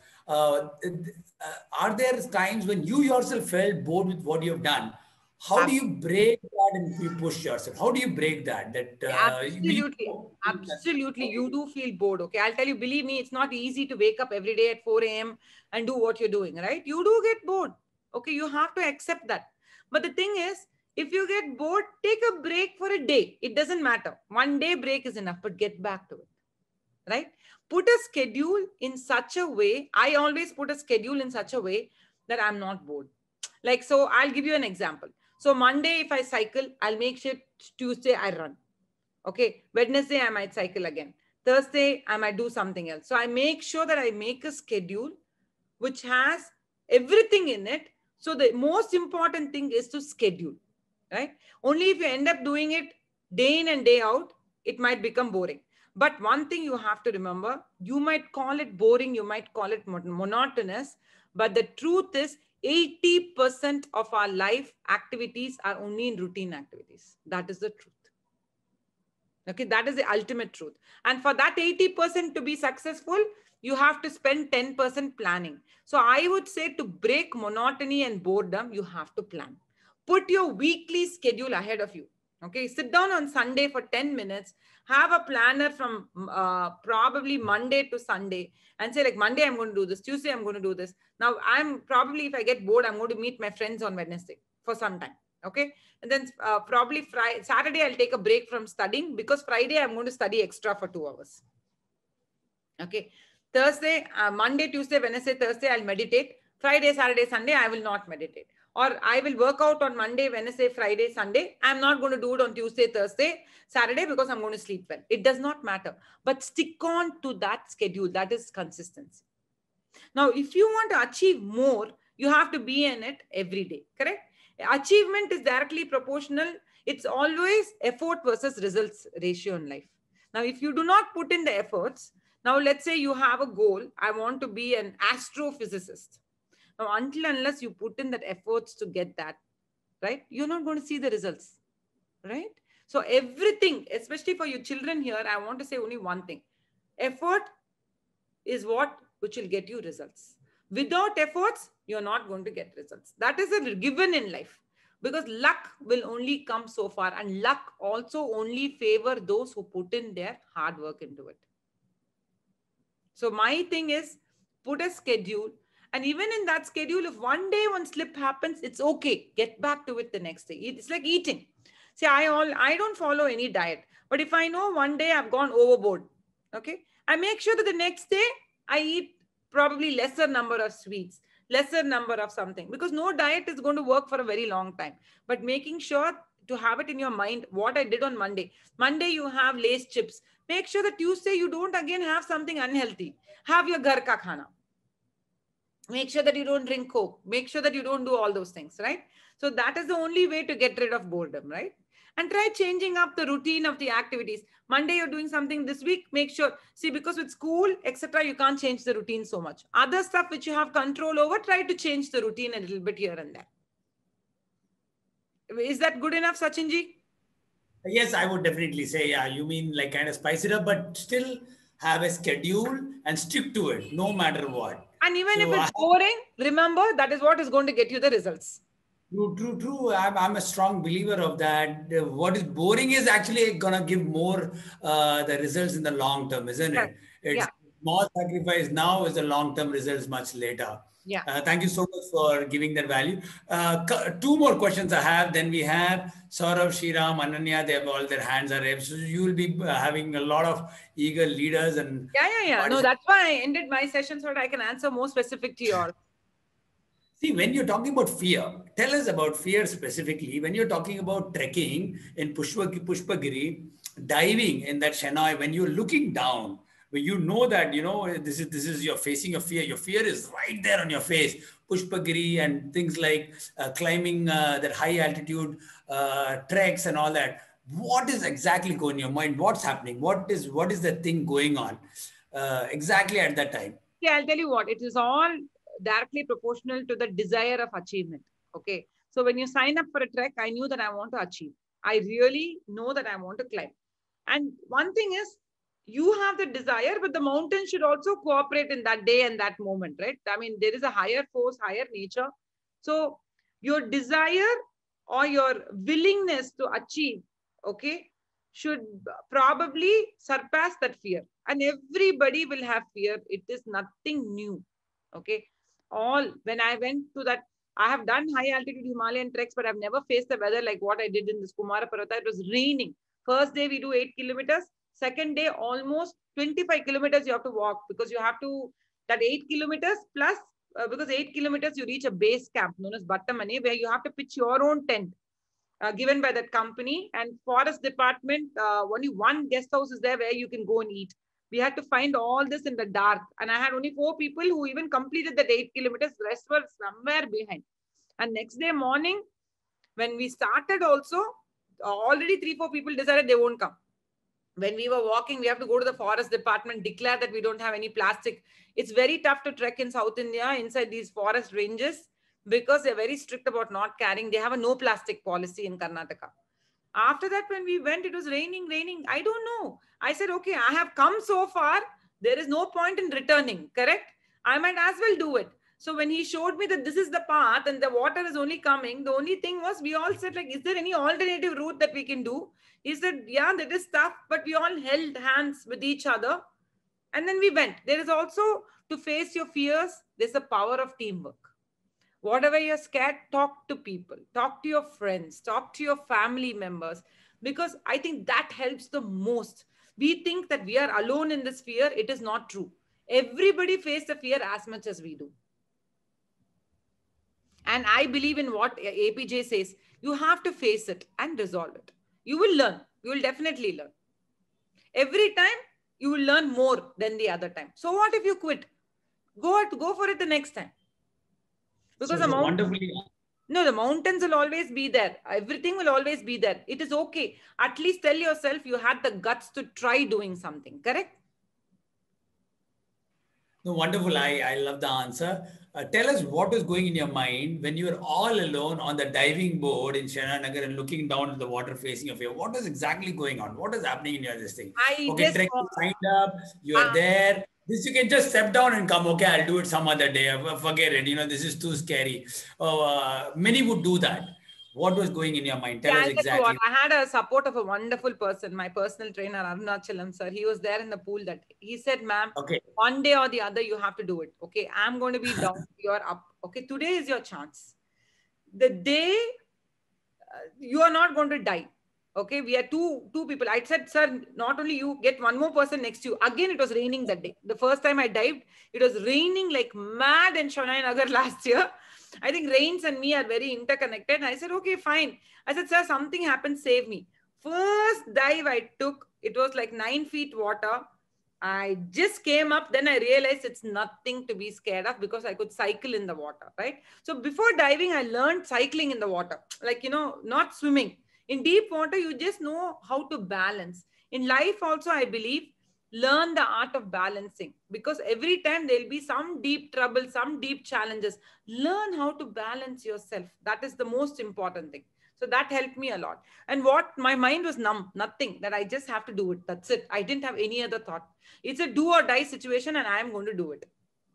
Are there times when you yourself felt bored with what you have done? How do you break that and you push yourself? How do you break that? Absolutely. Absolutely. You do feel bored. Okay. I'll tell you, believe me, it's not easy to wake up every day at 4 a.m. and do what you're doing, right? You do get bored. Okay. You have to accept that. But the thing is, if you get bored, take a break for a day. It doesn't matter. One day break is enough, but get back to it. Right? Put a schedule in such a way. I always put a schedule in such a way that I'm not bored. Like, so I'll give you an example. So Monday, if I cycle, I'll make sure Tuesday I run. Okay. Wednesday, I might cycle again. Thursday, I might do something else. So I make sure that I make a schedule which has everything in it. So the most important thing is to schedule, right? Only if you end up doing it day in and day out, it might become boring. But one thing you have to remember, you might call it boring, you might call it monotonous, but the truth is 80% of our life activities are only in routine activities. That is the truth. Okay, that is the ultimate truth. And for that 80% to be successful, you have to spend 10% planning. So I would say to break monotony and boredom, you have to plan. Put your weekly schedule ahead of you. Okay, sit down on Sunday for 10 minutes, have a planner from probably Monday to Sunday and say like Monday, I'm going to do this. Tuesday, I'm going to do this. Now I'm probably, if I get bored, I'm going to meet my friends on Wednesday for some time. Okay. And then probably Friday, Saturday, I'll take a break from studying because Friday, I'm going to study extra for 2 hours. Okay. Thursday, Monday, Tuesday, Wednesday, Thursday, I'll meditate. Friday, Saturday, Sunday, I will not meditate. Or I will work out on Monday, Wednesday, Friday, Sunday. I'm not going to do it on Tuesday, Thursday, Saturday because I'm going to sleep well. It does not matter. But stick on to that schedule. That is consistency. Now, if you want to achieve more, you have to be in it every day. Correct? Achievement is directly proportional. It's always effort versus results ratio in life. Now, if you do not put in the efforts, now let's say you have a goal. I want to be an astrophysicist. Now, until unless you put in that efforts to get that, right, you're not going to see the results, right? So everything, especially for you children here, I want to say only one thing. Effort is what which will get you results. Without efforts, you're not going to get results. That is a given in life because luck will only come so far and luck also only favor those who put in their hard work into it. So my thing is put a schedule. And even in that schedule, if one day one slip happens, it's okay. Get back to it the next day. It's like eating. See, I don't follow any diet. But if I know one day I've gone overboard, okay, I make sure that the next day I eat probably lesser number of sweets, lesser number of something. Because no diet is going to work for a very long time. But making sure to have it in your mind, what I did on Monday. Monday, you have Lay's chips. Make sure that Tuesday, you don't again have something unhealthy. Have your ghar ka khana. Make sure that you don't drink Coke. Make sure that you don't do all those things, right? So that is the only way to get rid of boredom, right? And try changing up the routine of the activities. Monday, you're doing something this week. Make sure, see, because with school, etc., you can't change the routine so much. Other stuff which you have control over, try to change the routine a little bit here and there. Is that good enough, Sachinji? Yes, I would definitely say, yeah, you mean like kind of spice it up, but still have a schedule and stick to it no matter what. And even if So I it's boring, remember that is what is going to get you the results. True, true, true. I'm a strong believer of that. What is boring is actually gonna give more the results in the long term, isn't Correct. it? Yeah. It's small sacrifice now is the long term results much later. Yeah. Thank you so much for giving that value. Two more questions I have. Then we have Saurav, Shriram, Ananya. They have all their hands are raised. So you will be having a lot of eager leaders and Yeah, yeah, yeah. No, participants. that's why I ended my session so that I can answer more specific to yours. See, when you're talking about fear, tell us about fear specifically. When you're talking about trekking in Pushpagiri, diving in that Chennai, when you're looking down, when you know that this is you're facing a fear. Your fear is right there on your face. Pushpagiri and things like climbing that high altitude treks and all that. What is exactly going in your mind? What's happening? What is the thing going on exactly at that time? See, I'll tell you what, it is all directly proportional to the desire of achievement. Okay. So when you sign up for a trek, I knew that I want to achieve. I really know that I want to climb. And one thing is, you have the desire, but the mountain should also cooperate in that day and that moment, right? I mean, there is a higher force, higher nature. So your desire or your willingness to achieve, okay, should probably surpass that fear. And everybody will have fear. It is nothing new. Okay. All when I went to that, I have done high altitude Himalayan treks, but I've never faced the weather like what I did in this Kumara Parvata. It was raining. First day we do 8 kilometers. Second day almost 25 kilometers you have to walk, because you have to that 8 kilometers plus because 8 kilometers you reach a base camp known as Battamani, where you have to pitch your own tent given by that company. And forest department, only one guest house is there where you can go and eat. We had to find all this in the dark, and I had only 4 people who even completed that 8 kilometers. The rest were somewhere behind. And next day morning, when we started, also already 3-4 people decided they won't come. When we were walking, we have to go to the forest department, declare that we don't have any plastic. It's very tough to trek in South India inside these forest ranges, because they're very strict about not carrying. They have a no plastic policy in Karnataka. After that, when we went, it was raining. I don't know. I said, okay, I have come so far. There is no point in returning, correct? I might as well do it. So when he showed me that this is the path and the water is only coming, the only thing was we all said, like, is there any alternative route that we can do? He said, yeah, that is tough, but we all held hands with each other. And then we went. There is also, to face your fears, there's a power of teamwork. Whatever you're scared, talk to people, talk to your friends, talk to your family members, because I think that helps the most. We think that we are alone in this fear. It is not true. Everybody faces the fear as much as we do. And I believe in what APJ says. You have to face it and resolve it. You will learn. You will definitely learn. Every time you will learn more than the other time. So what if you quit? Go for it the next time. Because So wonderfully. no, the mountains will always be there. Everything will always be there. It is okay. At least tell yourself you had the guts to try doing something. Correct? No, wonderful. I love the answer. Tell us what was going in your mind when you were all alone on the diving board in Nagar and looking down at the water facing of you. What was exactly going on? What is happening in your this thing? I Okay, just trek you signed up, you are there. This you can just step down and come. Okay, I'll do it some other day. Forget it. This is too scary. Many would do that. What was going in your mind? Tell yeah, us I'll tell you what. exactly. I had a support of a wonderful person, my personal trainer, Arunachalam sir. He was there in the pool that day. He said, ma'am, Okay. one day or the other, you have to do it. Okay, I'm going to be down, you're up. Okay, today is your chance. The day you are not going to die. Okay, we are two people. I said, sir, not only you, get one more person next to you. Again, it was raining that day. The first time I dived, it was raining like mad in Shonai Nagar last year. I think rains and me are very interconnected. I said, okay, fine. I said, sir, something happened, save me. First dive I took, it was like 9 feet water. I just came up, then I realized it's nothing to be scared of, because I could cycle in the water, right? So before diving, I learned cycling in the water, like, not swimming. In deep water, you just know how to balance. In life also, I believe, learn the art of balancing, because every time there'll be some deep trouble, some deep challenges. Learn how to balance yourself. That is the most important thing. So that helped me a lot. And what my mind was numb, nothing, that I just have to do it. That's it. I didn't have any other thought. It's a do or die situation and I am going to do it.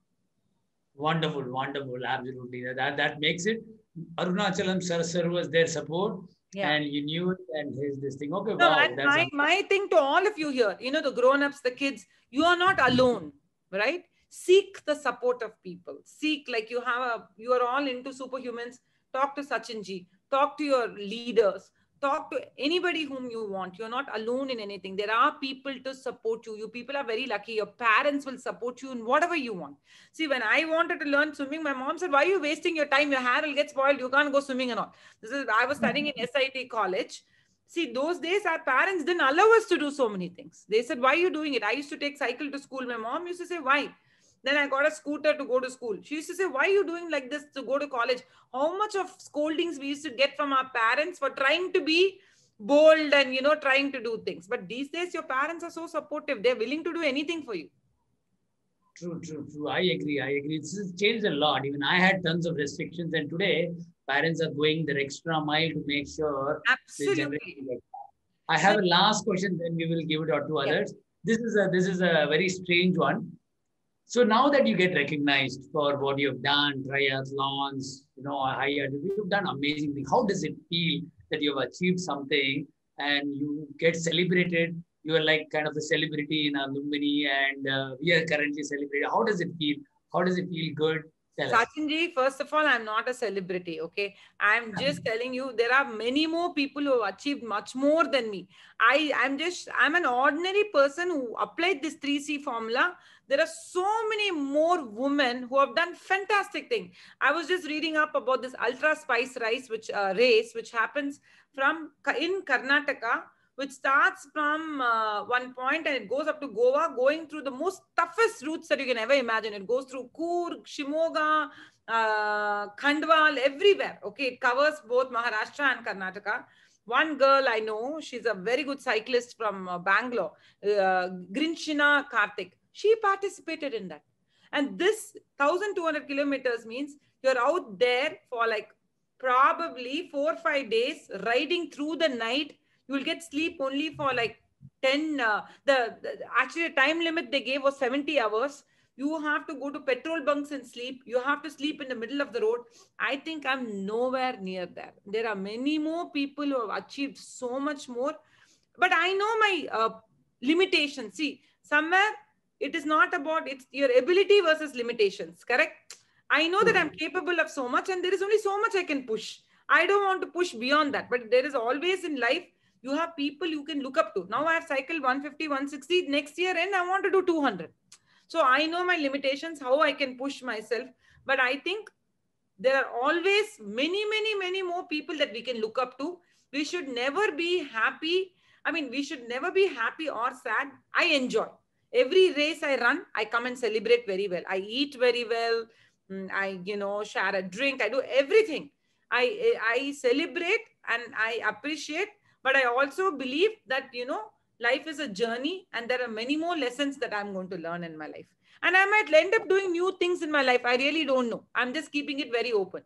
Wonderful, wonderful. Absolutely. That makes it. Arunachalam sir was their support. Yeah. And you knew it and his this thing. Okay, no, wow. My thing to all of you here, you know, the grown-ups, the kids, you are not alone, right? Seek the support of people. Seek, like you are all into superhumans. Talk to Sachin ji. Talk to your leaders. Talk to anybody whom you want. You're not alone in anything. There are people to support you. You people are very lucky. Your parents will support you in whatever you want. See, when I wanted to learn swimming, my mom said, why are you wasting your time? Your hair will get spoiled. You can't go swimming and all. I was studying in SIT college. See, those days our parents didn't allow us to do so many things. They said, why are you doing it? I used to take cycle to school. My mom used to say, why? Then I got a scooter to go to school. She used to say, why are you doing like this to go to college? How much of scoldings we used to get from our parents for trying to be bold and, you know, trying to do things. But these days, your parents are so supportive. They're willing to do anything for you. True. I agree. It's changed a lot. Even I had tons of restrictions. And today, parents are going their extra mile to make sure. Absolutely. I have a last question, then we will give it out to others. Yeah. This is a very strange one. So now that you get recognized for what you've done, triathlons, you know, you've done amazing things. How does it feel that you've achieved something and you get celebrated? You are like kind of a celebrity in Lumbini and we are currently celebrating. How does it feel? How does it feel good? Sachin ji, first of all, I'm not a celebrity, okay? I'm just telling you, there are many more people who have achieved much more than me. I'm an ordinary person who applied this 3C formula. There are so many more women who have done fantastic things. I was just reading up about this ultra spice race, which happens in Karnataka, which starts from one point and it goes up to Goa, going through the most toughest routes that you can ever imagine. It goes through Coorg, Shimoga, Khandwal, everywhere. Okay, it covers both Maharashtra and Karnataka. One girl I know, she's a very good cyclist from Bangalore, Grinshina Karthik. She participated in that. And this 1,200 kilometers means you're out there for like probably 4 or 5 days, riding through the night. You will get sleep only for like 10. Actually, the time limit they gave was 70 hours. You have to go to petrol bunks and sleep. You have to sleep in the middle of the road. I think I'm nowhere near there. There are many more people who have achieved so much more. But I know my limitations. See, somewhere it is not about it's your ability versus limitations, correct? I know that I'm capable of so much and there is only so much I can push. I don't want to push beyond that. But there is always in life, you have people you can look up to. Now I have cycled 150, 160. Next year and I want to do 200. So I know my limitations, how I can push myself. But I think there are always many, many, many more people that we can look up to. We should never be happy. I mean, we should never be happy or sad. I enjoy. Every race I run, I come and celebrate very well. I eat very well. I, share a drink. I do everything. I celebrate and I appreciate. But I also believe that, life is a journey and there are many more lessons that I'm going to learn in my life. And I might end up doing new things in my life. I really don't know. I'm just keeping it very open.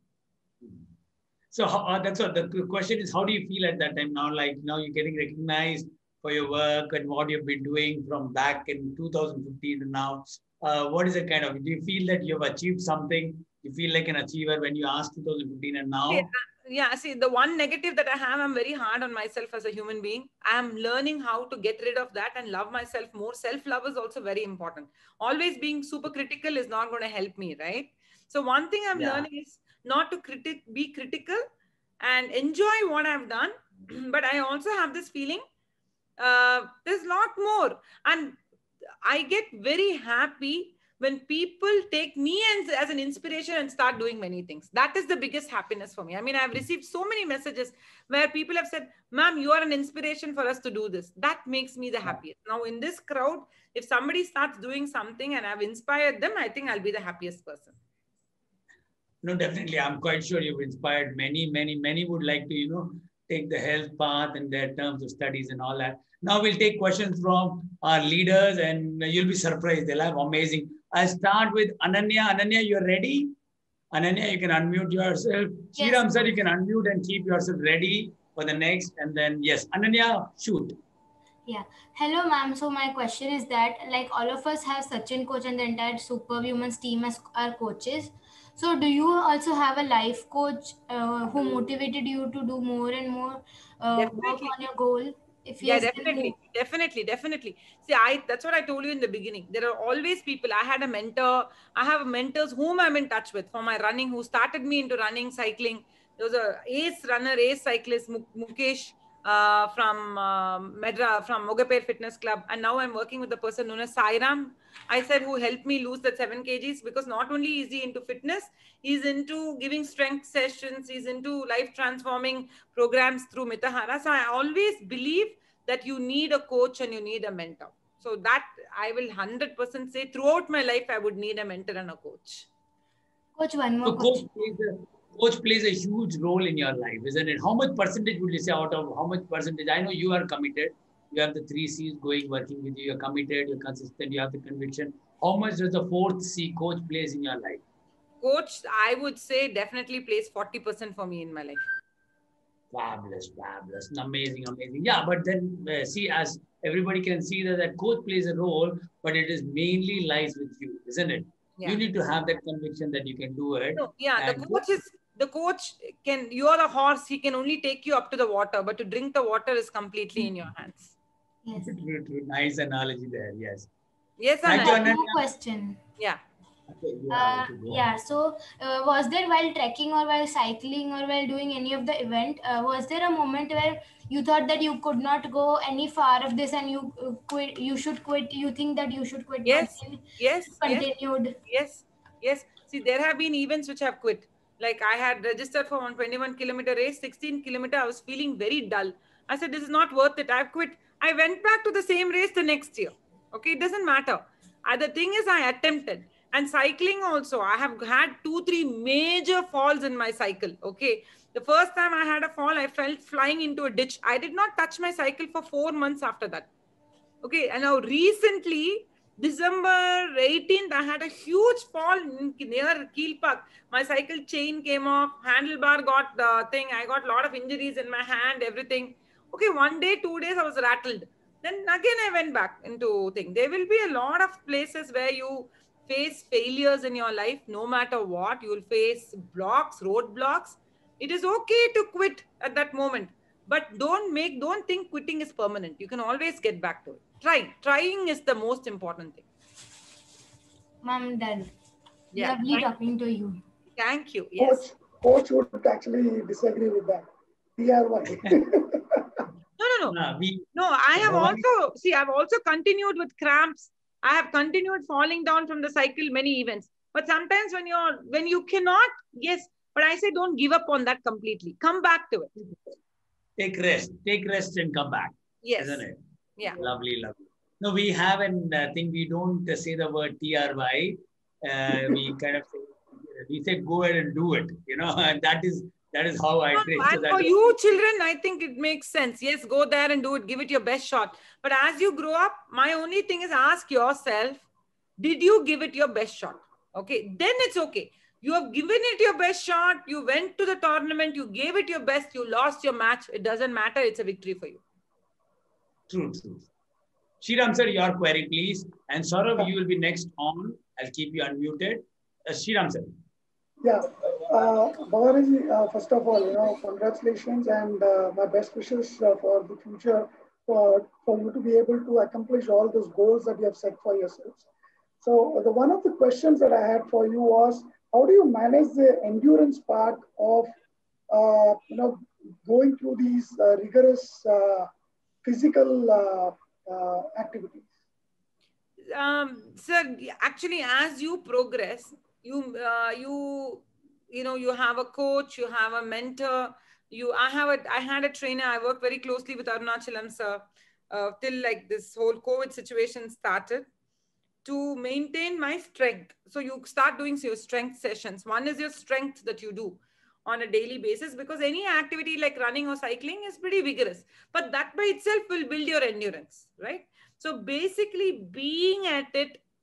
So that's what the question is, how do you feel at that time now? Like now you're getting recognized for your work and what you've been doing from back in 2015 and now. What is it kind of, do you feel that you've achieved something? You feel like an achiever when you asked 2015 and now? Yeah, see, the one negative that I have, I'm very hard on myself as a human being. I'm learning how to get rid of that and love myself more. Self-love is also very important. Always being super critical is not going to help me, right? So one thing I'm learning is not to be critical and enjoy what I've done. But I also have this feeling, there's a lot more. And I get very happy when people take me as an inspiration and start doing many things. That is the biggest happiness for me. I mean, I've received so many messages where people have said, ma'am, you are an inspiration for us to do this. That makes me the happiest. Now, in this crowd, if somebody starts doing something and I've inspired them, I think I'll be the happiest person. No, definitely. I'm quite sure you've inspired many would like to, take the health path in their terms of studies and all that. Now we'll take questions from our leaders and you'll be surprised. They'll have amazing. I'll start with Ananya. Ananya, you're ready? Ananya, you can unmute yourself. Yes, Sriram sir, ma'am. you can unmute and keep yourself ready for the next. And then, yes, Ananya, shoot. Yeah. Hello, ma'am. So my question is that, like, all of us have Sachin coach and the entire Superhumans team as our coaches. So do you also have a life coach who motivated you to do more and more work Definitely. on your goal? If Yeah, yes, then who? definitely. See, that's what I told you in the beginning. There are always people. I had a mentor. I have mentors whom I'm in touch with for my running, who started me into running, cycling. There was a ace runner, ace cyclist, Mukesh from Mogaper Fitness Club, and now I'm working with the person known as Sairam. I said who helped me lose that 7 kgs, because not only is he into fitness, he's into giving strength sessions. He's into life transforming programs through Mitahara. So I always believe that you need a coach and you need a mentor. So that I will 100% say throughout my life, I would need a mentor and a coach. Coach, one more So coach question. coach plays a huge role in your life, isn't it? How much percentage would you say out of how much percentage? I know you are committed. You have the 3 C's going, working with you. You're committed, you're consistent, you have the conviction. How much does the fourth C coach plays in your life? Coach, I would say definitely plays 40% for me in my life. Fabulous, fabulous, amazing, amazing. Yeah, but then see, as everybody can see that coach plays a role, but it is mainly lies with you, isn't it? Yeah. You need to have that conviction that you can do it. No, yeah, And the coach can, you are the horse, he can only take you up to the water, but to drink the water is completely in your hands. Yes. true, true. Nice analogy there. Yes. Yes, Thank you, One Ananya. more question. Yeah. Okay, okay, go on. Yeah, so was there while trekking or while cycling or while doing any of the event, was there a moment where you thought that you could not go any far of this and you quit, you should quit, you think that you should quit, but Yes, then you yes, yes, continued? yes, yes. See, there have been events which have quit. Like I had registered for 121-kilometer race, 16-kilometer. I was feeling very dull. I said, this is not worth it. I've quit. I went back to the same race the next year. Okay, it doesn't matter. The thing is, I attempted. And cycling also, I have had 2, 3 major falls in my cycle. Okay, the first time I had a fall, I felt flying into a ditch. I did not touch my cycle for 4 months after that. Okay, and now recently, December 18th, I had a huge fall near Keel Park. My cycle chain came off, handlebar got the thing. I got a lot of injuries in my hand, everything. Okay, 1 day, 2 days, I was rattled. Then again, I went back into thing. There will be a lot of places where you face failures in your life, no matter what. You will face blocks, roadblocks. It is okay to quit at that moment, but don't think quitting is permanent. You can always get back to it. Trying is the most important thing. Mom, done. Yeah, Lovely talking to you. thank you. Yes. Coach would actually disagree with that. TRY. No, I have also, see, I've also continued with cramps. I have continued falling down from the cycle many events. But sometimes when you cannot, yes, but I say don't give up on that completely. Come back to it. Take rest and come back. Yes. Isn't it? Yeah. Lovely, lovely. No, we have an thing, we don't say the word TRY. We kind of say, we say go ahead and do it, and that is how I train. And for you children, I think it makes sense. Yes, go there and do it. Give it your best shot. But as you grow up, my only thing is ask yourself, did you give it your best shot? Okay, then it's okay. You have given it your best shot. You went to the tournament. You gave it your best. You lost your match. It doesn't matter. It's a victory for you. True. Sriram sir, your query, please. And Saurabh, you will be next on. I'll keep you unmuted. Sriram sir. Yeah. Bhavani, first of all, congratulations and my best wishes for the future for you to be able to accomplish all those goals that you have set for yourselves. So one of the questions that I had for you was, how do you manage the endurance part of, going through these rigorous physical activities? Sir, actually, as you progress, you have a coach, you have a mentor. I had a trainer. I worked very closely with Arunachalam sir till like this whole COVID situation started, to maintain my strength. So you start doing your strength sessions. One is your strength that you do on a daily basis, because any activity like running or cycling is pretty vigorous, but that by itself will build your endurance, right? So basically being at it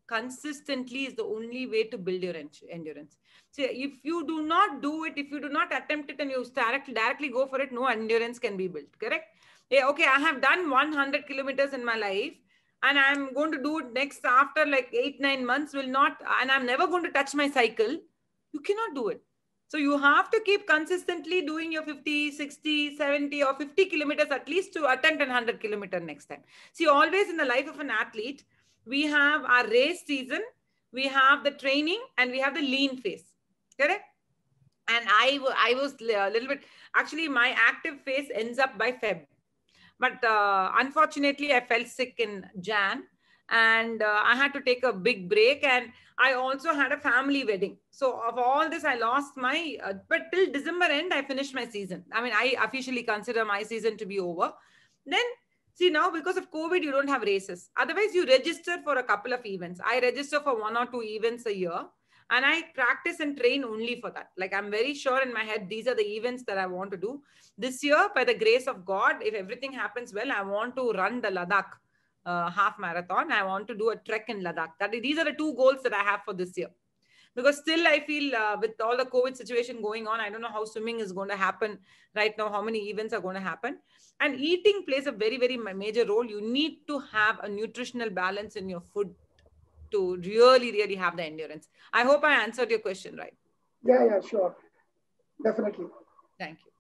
consistently is the only way to build your endurance. So if you do not do it, if you do not attempt it and you directly go for it, no endurance can be built, correct? Yeah, okay, I have done 100 kilometers in my life and I'm going to do it next after like 8-9 months will not, and I'm never going to touch my cycle. You cannot do it. So you have to keep consistently doing your 50, 60, 70 or 50 kilometers at least to attempt a 100 kilometer next time. See, always in the life of an athlete, we have our race season, we have the training, and we have the lean phase, correct? And I was a little bit, actually my active phase ends up by Feb. But unfortunately, I fell sick in Jan and I had to take a big break. And I also had a family wedding. So of all this, I lost my, but till December end, I finished my season. I mean, I officially consider my season to be over. Then see, now because of COVID, you don't have races. Otherwise, you register for a couple of events. I register for 1 or 2 events a year. And I practice and train only for that. Like I'm very sure in my head, these are the events that I want to do. This year, by the grace of God, if everything happens well, I want to run the Ladakh half marathon. I want to do a trek in Ladakh. These are the 2 goals that I have for this year. Because still I feel with all the COVID situation going on, I don't know how swimming is going to happen right now, how many events are going to happen. And eating plays a very, very major role. You need to have a nutritional balance in your food to really, really have the endurance. I hope I answered your question right. Yeah, sure. Definitely. Thank you.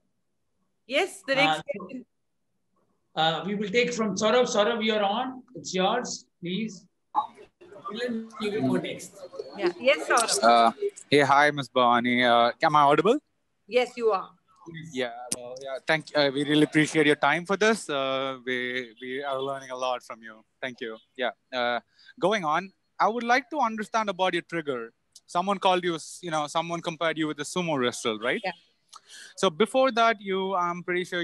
Yes, the next question. We will take from Saurav. Saurav, you're on. It's yours, please. You will go next. Yeah. Yes, Saurav. Hey, hi, Ms. Bhavani. Am I audible? Yes, you are. Yeah, well, yeah. Thank you. We really appreciate your time for this. We are learning a lot from you. Thank you. Yeah. Going on, I would like to understand about your trigger. Someone called you, someone compared you with a sumo wrestler, right? Yeah. So before that, I'm pretty sure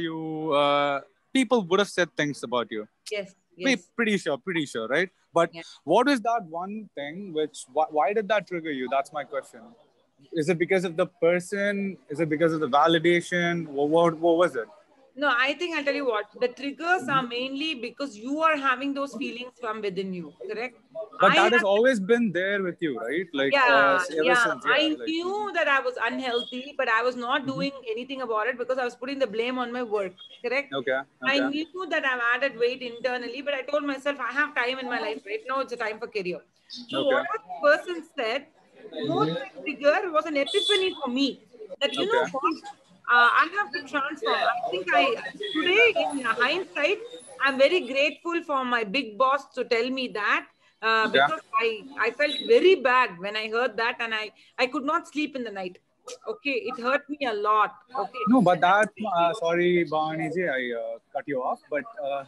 people would have said things about you. Yes. Pretty sure, right? But what is that one thing why did that trigger you? That's my question. Is it because of the person? Is it because of the validation? What was it? No, I think I'll tell you what. The triggers are mainly because you are having those feelings from within you, correct? But that has always been there with you, right? Like ever since. I knew that I was unhealthy, but I was not doing anything about it because I was putting the blame on my work, correct? Okay. I knew that I've added weight internally, but I told myself I have time in my life right now. It's a time for career. So what the person said, more trigger was an epiphany for me that you know what, I have to transform. I think today in hindsight, I'm very grateful for my big boss to tell me that because I felt very bad when I heard that, and I could not sleep in the night. Okay, it hurt me a lot. Okay. No, but that sorry, Bhavani ji, I cut you off, but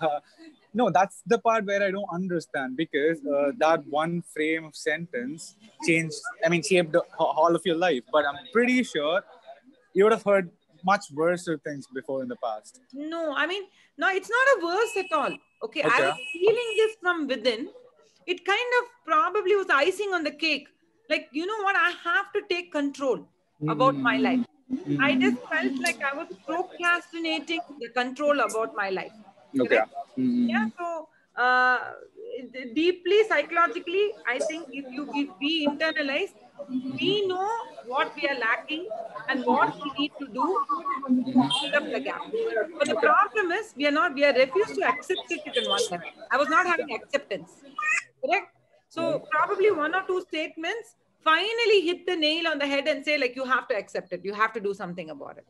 no, that's the part where I don't understand because that one frame of sentence shaped all of your life. But I'm pretty sure you would have heard much worse things before in the past. No, no, it's not a worse at all. Okay, I was feeling this from within. It kind of probably was icing on the cake. Like, you know what? I have to take control about my life. I just felt like I was procrastinating the control about my life. Okay. Yeah, so deeply psychologically, I think if we internalize, we know what we are lacking and what we need to do to fill up the gap. But the problem is we are refused to accept it in one level. I was not having acceptance. Correct? So probably 1 or 2 statements finally hit the nail on the head and say, like, you have to accept it. You have to do something about it.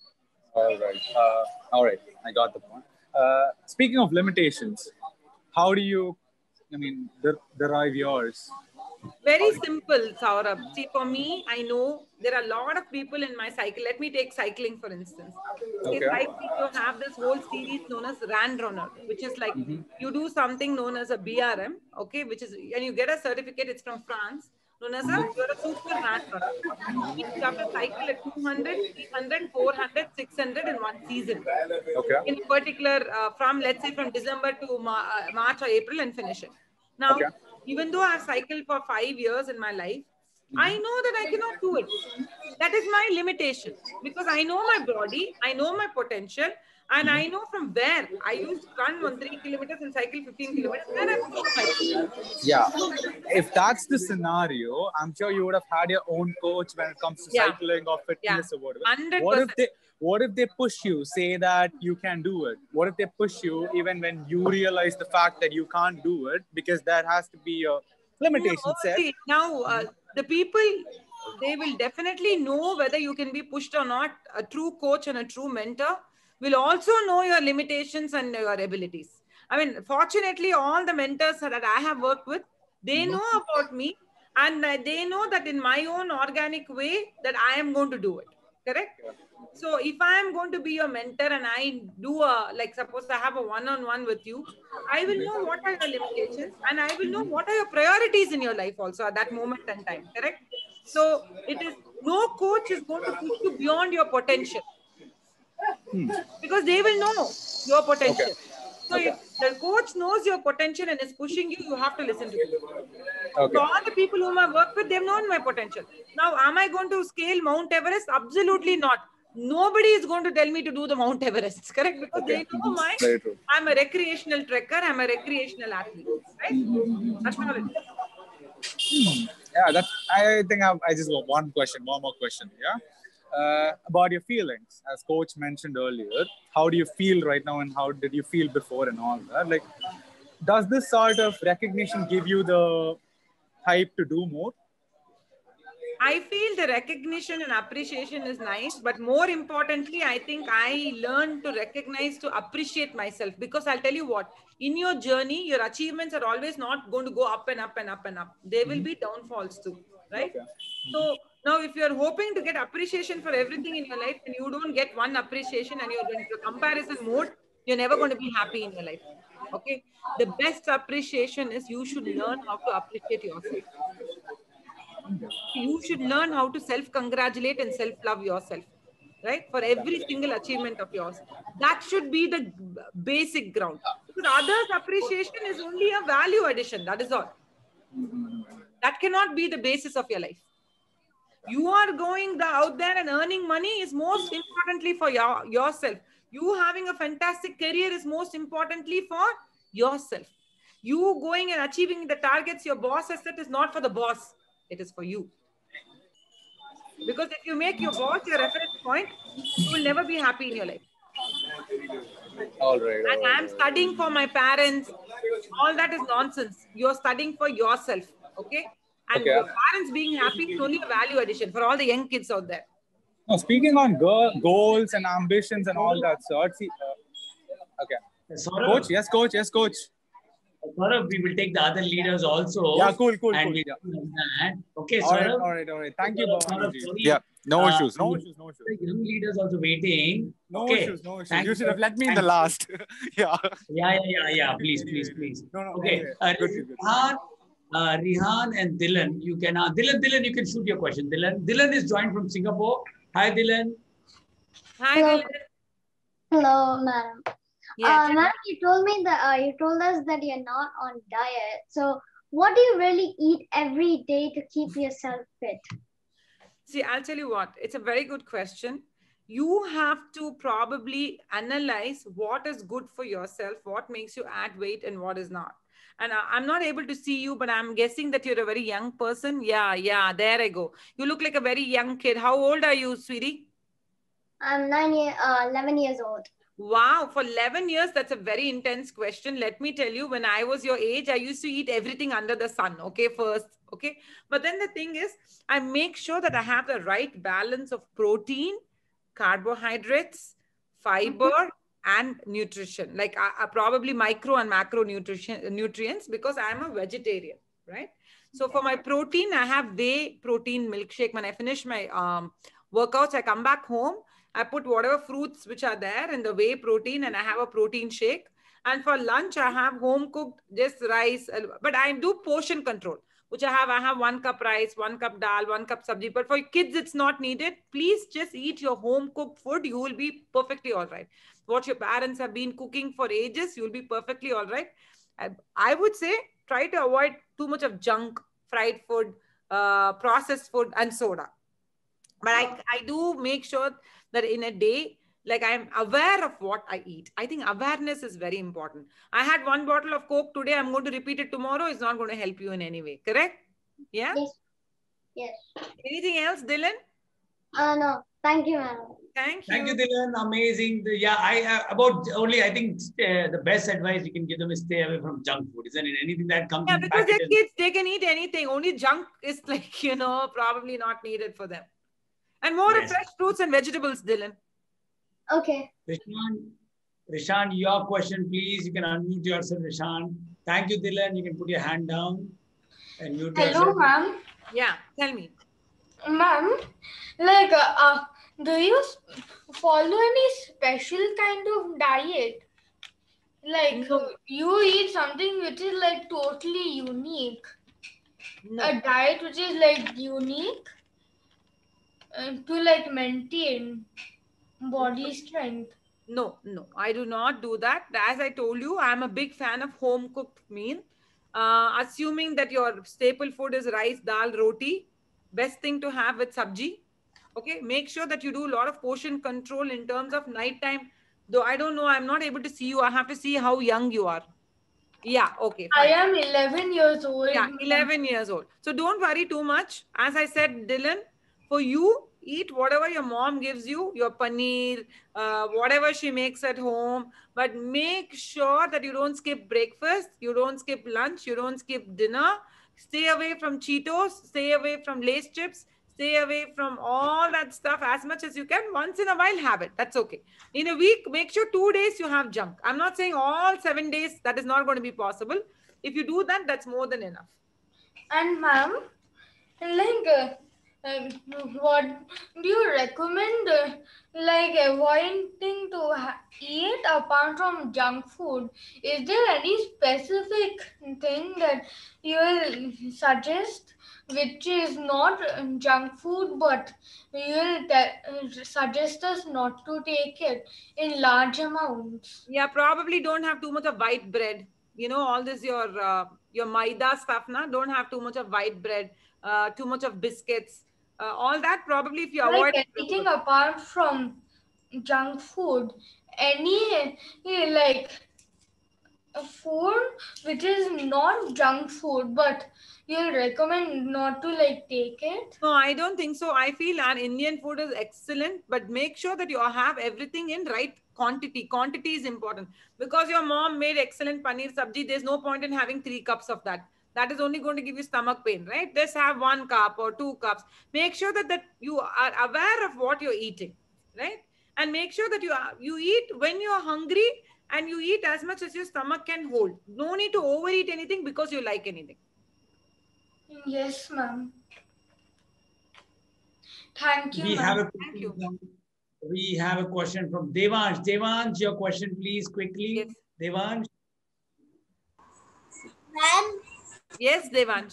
All right. I got the point. Speaking of limitations, how do you, derive yours? Very simple, Saurabh. See, for me, I know there are a lot of people in my cycle. Let me take cycling, for instance. Okay. Cycling, you have this whole series known as Rand Runner, which is like you do something known as a BRM, okay, which is, and you get a certificate, it's from France, known as you're a super Rand Runner. You have to cycle at 200, 300, 400, 600 in one season. Okay. In particular, let's say from December to March or April and finish it. Now, even though I've cycled for 5 years in my life, I know that I cannot do it. That is my limitation because I know my body, I know my potential. And I know from where I used to run on 3 kilometers and cycle 15 kilometers. Then I pushed myself. Yeah. If that's the scenario, I'm sure you would have had your own coach when it comes to cycling or fitness or whatever. 100%. What if they push you, say that you can do it? What if they push you even when you realize the fact that you can't do it because there has to be a limitation set? See, now, the people, they will definitely know whether you can be pushed or not. A true coach and a true mentor will also know your limitations and your abilities. I mean, fortunately, all the mentors that I have worked with, they know about me, and they know that in my own organic way that I am going to do it. Correct? So if I am going to be your mentor and I do like suppose I have a one-on-one with you, I will know what are your limitations and I will know what are your priorities in your life also at that moment and time. Correct? So it is no coach is going to push you beyond your potential. Because they will know your potential. Okay. So if the coach knows your potential and is pushing you, you have to listen to them. Okay. So all the people whom I work with, they've known my potential. Now, am I going to scale Mount Everest? Absolutely not. Nobody is going to tell me to do the Mount Everest, correct? Because they know I'm a recreational trekker, I'm a recreational athlete, right? That's all it is. Yeah, I think I just got one more question. Yeah. About your feelings, as coach mentioned earlier, how do you feel right now and how did you feel before and all that? Like, does this sort of recognition give you the hype to do more? I feel the recognition and appreciation is nice, but more importantly, I think I learned to recognize, to appreciate myself, because I'll tell you what, in your journey, your achievements are always not going to go up and up and up and up. There will be downfalls too, right? Okay. So now if you're hoping to get appreciation for everything in your life and you don't get one appreciation and you're in the comparison mode, you're never going to be happy in your life. Okay. The best appreciation is you should learn how to appreciate yourself. You should learn how to self-congratulate and self-love yourself, right? For every single achievement of yours. That should be the basic ground. Because others' appreciation is only a value addition. That is all. That cannot be the basis of your life. You are going out there and earning money is most importantly for yourself. You having a fantastic career is most importantly for yourself. You going and achieving the targets your boss has set is not for the boss. It is for you. Because if you make your boss your reference point, you will never be happy in your life. All right. And I'm studying for my parents. All that is nonsense. You're studying for yourself. Okay? And your parents being happy is only a value addition for all the young kids out there. Now, speaking on goals and ambitions and all that sort. Coach, yes, coach. Saurabh, we will take the other leaders also. Yeah, cool. And Yeah. Okay, Saurabh. All right. Thank you, Bhavani. Yeah, no issues. The young leaders also waiting. No issues. You should have let me in the last. Yeah. Please. No. Okay. Rihan and Dylan, you can Dylan, you can shoot your question. Dylan is joined from Singapore. Hi, Dylan. Hi, Dylan. Hello, ma'am. Yeah, ma'am, you told us that you're not on diet. So what do you really eat every day to keep yourself fit? See, I'll tell you what, it's a very good question. You have to probably analyze what is good for yourself, what makes you add weight and what is not. And I'm not able to see you, but I'm guessing that you're a very young person. Yeah, there I go. You look like a very young kid. How old are you, sweetie? I'm 11 years old. Wow, for 11 years, that's a very intense question. Let me tell you, when I was your age, I used to eat everything under the sun, okay, first, okay? But then the thing is, I make sure that I have the right balance of protein, carbohydrates, fiber, and nutrition, like probably micro and macro nutrients, because I'm a vegetarian, right? So for my protein, I have whey protein milkshake. When I finish my workouts, I come back home, I put whatever fruits which are there in the whey protein and I have a protein shake. And for lunch, I have home cooked just rice, but I do portion control, which I have 1 cup rice, 1 cup dal, 1 cup sabji. But for kids, it's not needed. Please just eat your home cooked food. You will be perfectly all right. What your parents have been cooking for ages, you'll be perfectly all right. I would say try to avoid too much of junk, fried food, processed food, and soda. But I do make sure that in a day, Like I'm aware of what I eat. I think awareness is very important. I had one bottle of Coke today. I'm going to repeat it tomorrow. It's not going to help you in any way. Correct? Yeah? Yes. Yes. Anything else, Dylan? No. Thank you, ma'am. Thank you. Thank you, Dylan. Amazing. Yeah, I think the best advice you can give them is stay away from junk food. Isn't it? Anything that comes Yeah, in because they're packages. kids, they can eat anything. Only junk is like, probably not needed for them. And more of Yes. fresh fruits and vegetables, Dylan. Okay. Rishan, your question, please. You can unmute yourself, Rishan. Thank you, Dylan. You can put your hand down and mute Hello, yourself. ma'am. Yeah, tell me. Ma'am, like, do you follow any special kind of diet? Like, No. you eat something which is like totally unique. No. A diet which is like unique to like maintain body strength. No, I do not do that. As I told you, I'm a big fan of home cooked meal. Assuming that your staple food is rice, dal, roti, best thing to have with sabji. Okay, make sure that you do a lot of portion control in terms of nighttime. Though I don't know, I'm not able to see you. I have to see how young you are. Yeah, okay, I fine. am 11 years old. Yeah, 11 years old. So don't worry too much. As I said, Dylan, for you, eat whatever your mom gives you, your paneer, whatever she makes at home. But make sure that you don't skip breakfast, you don't skip lunch, you don't skip dinner. Stay away from Cheetos, stay away from Lay's chips, stay away from all that stuff as much as you can. Once in a while, have it. That's okay. In a week, make sure 2 days you have junk. I'm not saying all 7 days. That is not going to be possible. If you do that, that's more than enough. And ma'am, like, what do you recommend, like, avoiding to eat apart from junk food? Is there any specific thing that you will suggest which is not junk food, but you will suggest us not to take it in large amounts? Yeah, probably don't have too much of white bread. All this your maida stuff, don't have too much of white bread, too much of biscuits, all that probably if you avoid. Like anything apart from junk food, any like a food which is not junk food, but you'll recommend not to like take it? No, I don't think so. I feel our Indian food is excellent, but make sure that you have everything in right quantity. Quantity is important because your mom made excellent paneer sabji. There's no point in having 3 cups of that. That is only going to give you stomach pain, right? Just have 1 cup or 2 cups. Make sure that you are aware of what you're eating, right? And make sure that you eat when you're hungry and you eat as much as your stomach can hold. No need to overeat anything because you like anything. Yes, ma'am. Thank you. We ma'am. have a question from Devansh. Devansh, your question, please, quickly. Yes. Devansh. Ma'am. Yes, Devansh.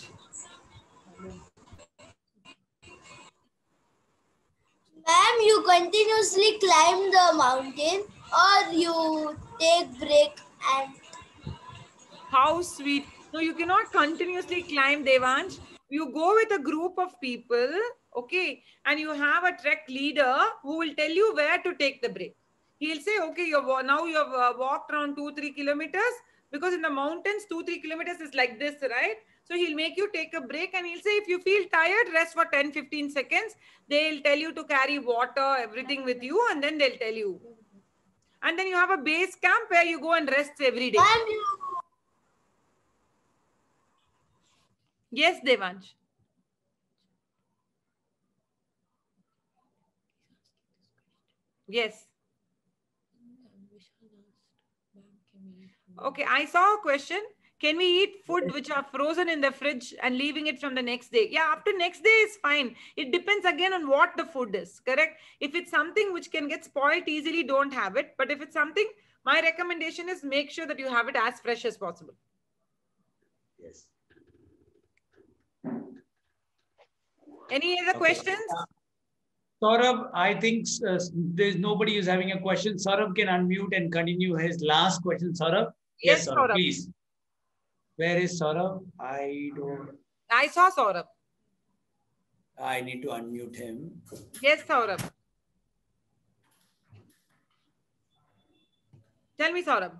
Ma'am, you continuously climb the mountain or you take break and... How sweet. No, you cannot continuously climb, Devansh. You go with a group of people, okay, and you have a trek leader who will tell you where to take the break. He'll say, okay, now you have walked around 2-3 kilometers, because in the mountains, 2-3 kilometers is like this, right? So he'll make you take a break and he'll say, if you feel tired, rest for 10-15 seconds. They'll tell you to carry water, everything with you, and then they'll tell you. And then you have a base camp where you go and rest every day. Ma'am, Yes, Devansh. Yes. Okay, I saw a question. Can we eat food which are frozen in the fridge and leaving it from the next day? Yeah, up to next day is fine. It depends again on what the food is, correct? If it's something which can get spoiled easily, don't have it. But if it's something, my recommendation is make sure that you have it as fresh as possible. Yes. Any other questions? Saurabh, I think there's nobody who's having a question. Saurabh can unmute and continue his last question. Saurabh? Yes, Saurabh, please. Where is Saurabh? I saw Saurabh. I need to unmute him. Yes, Saurabh. Tell me, Saurabh.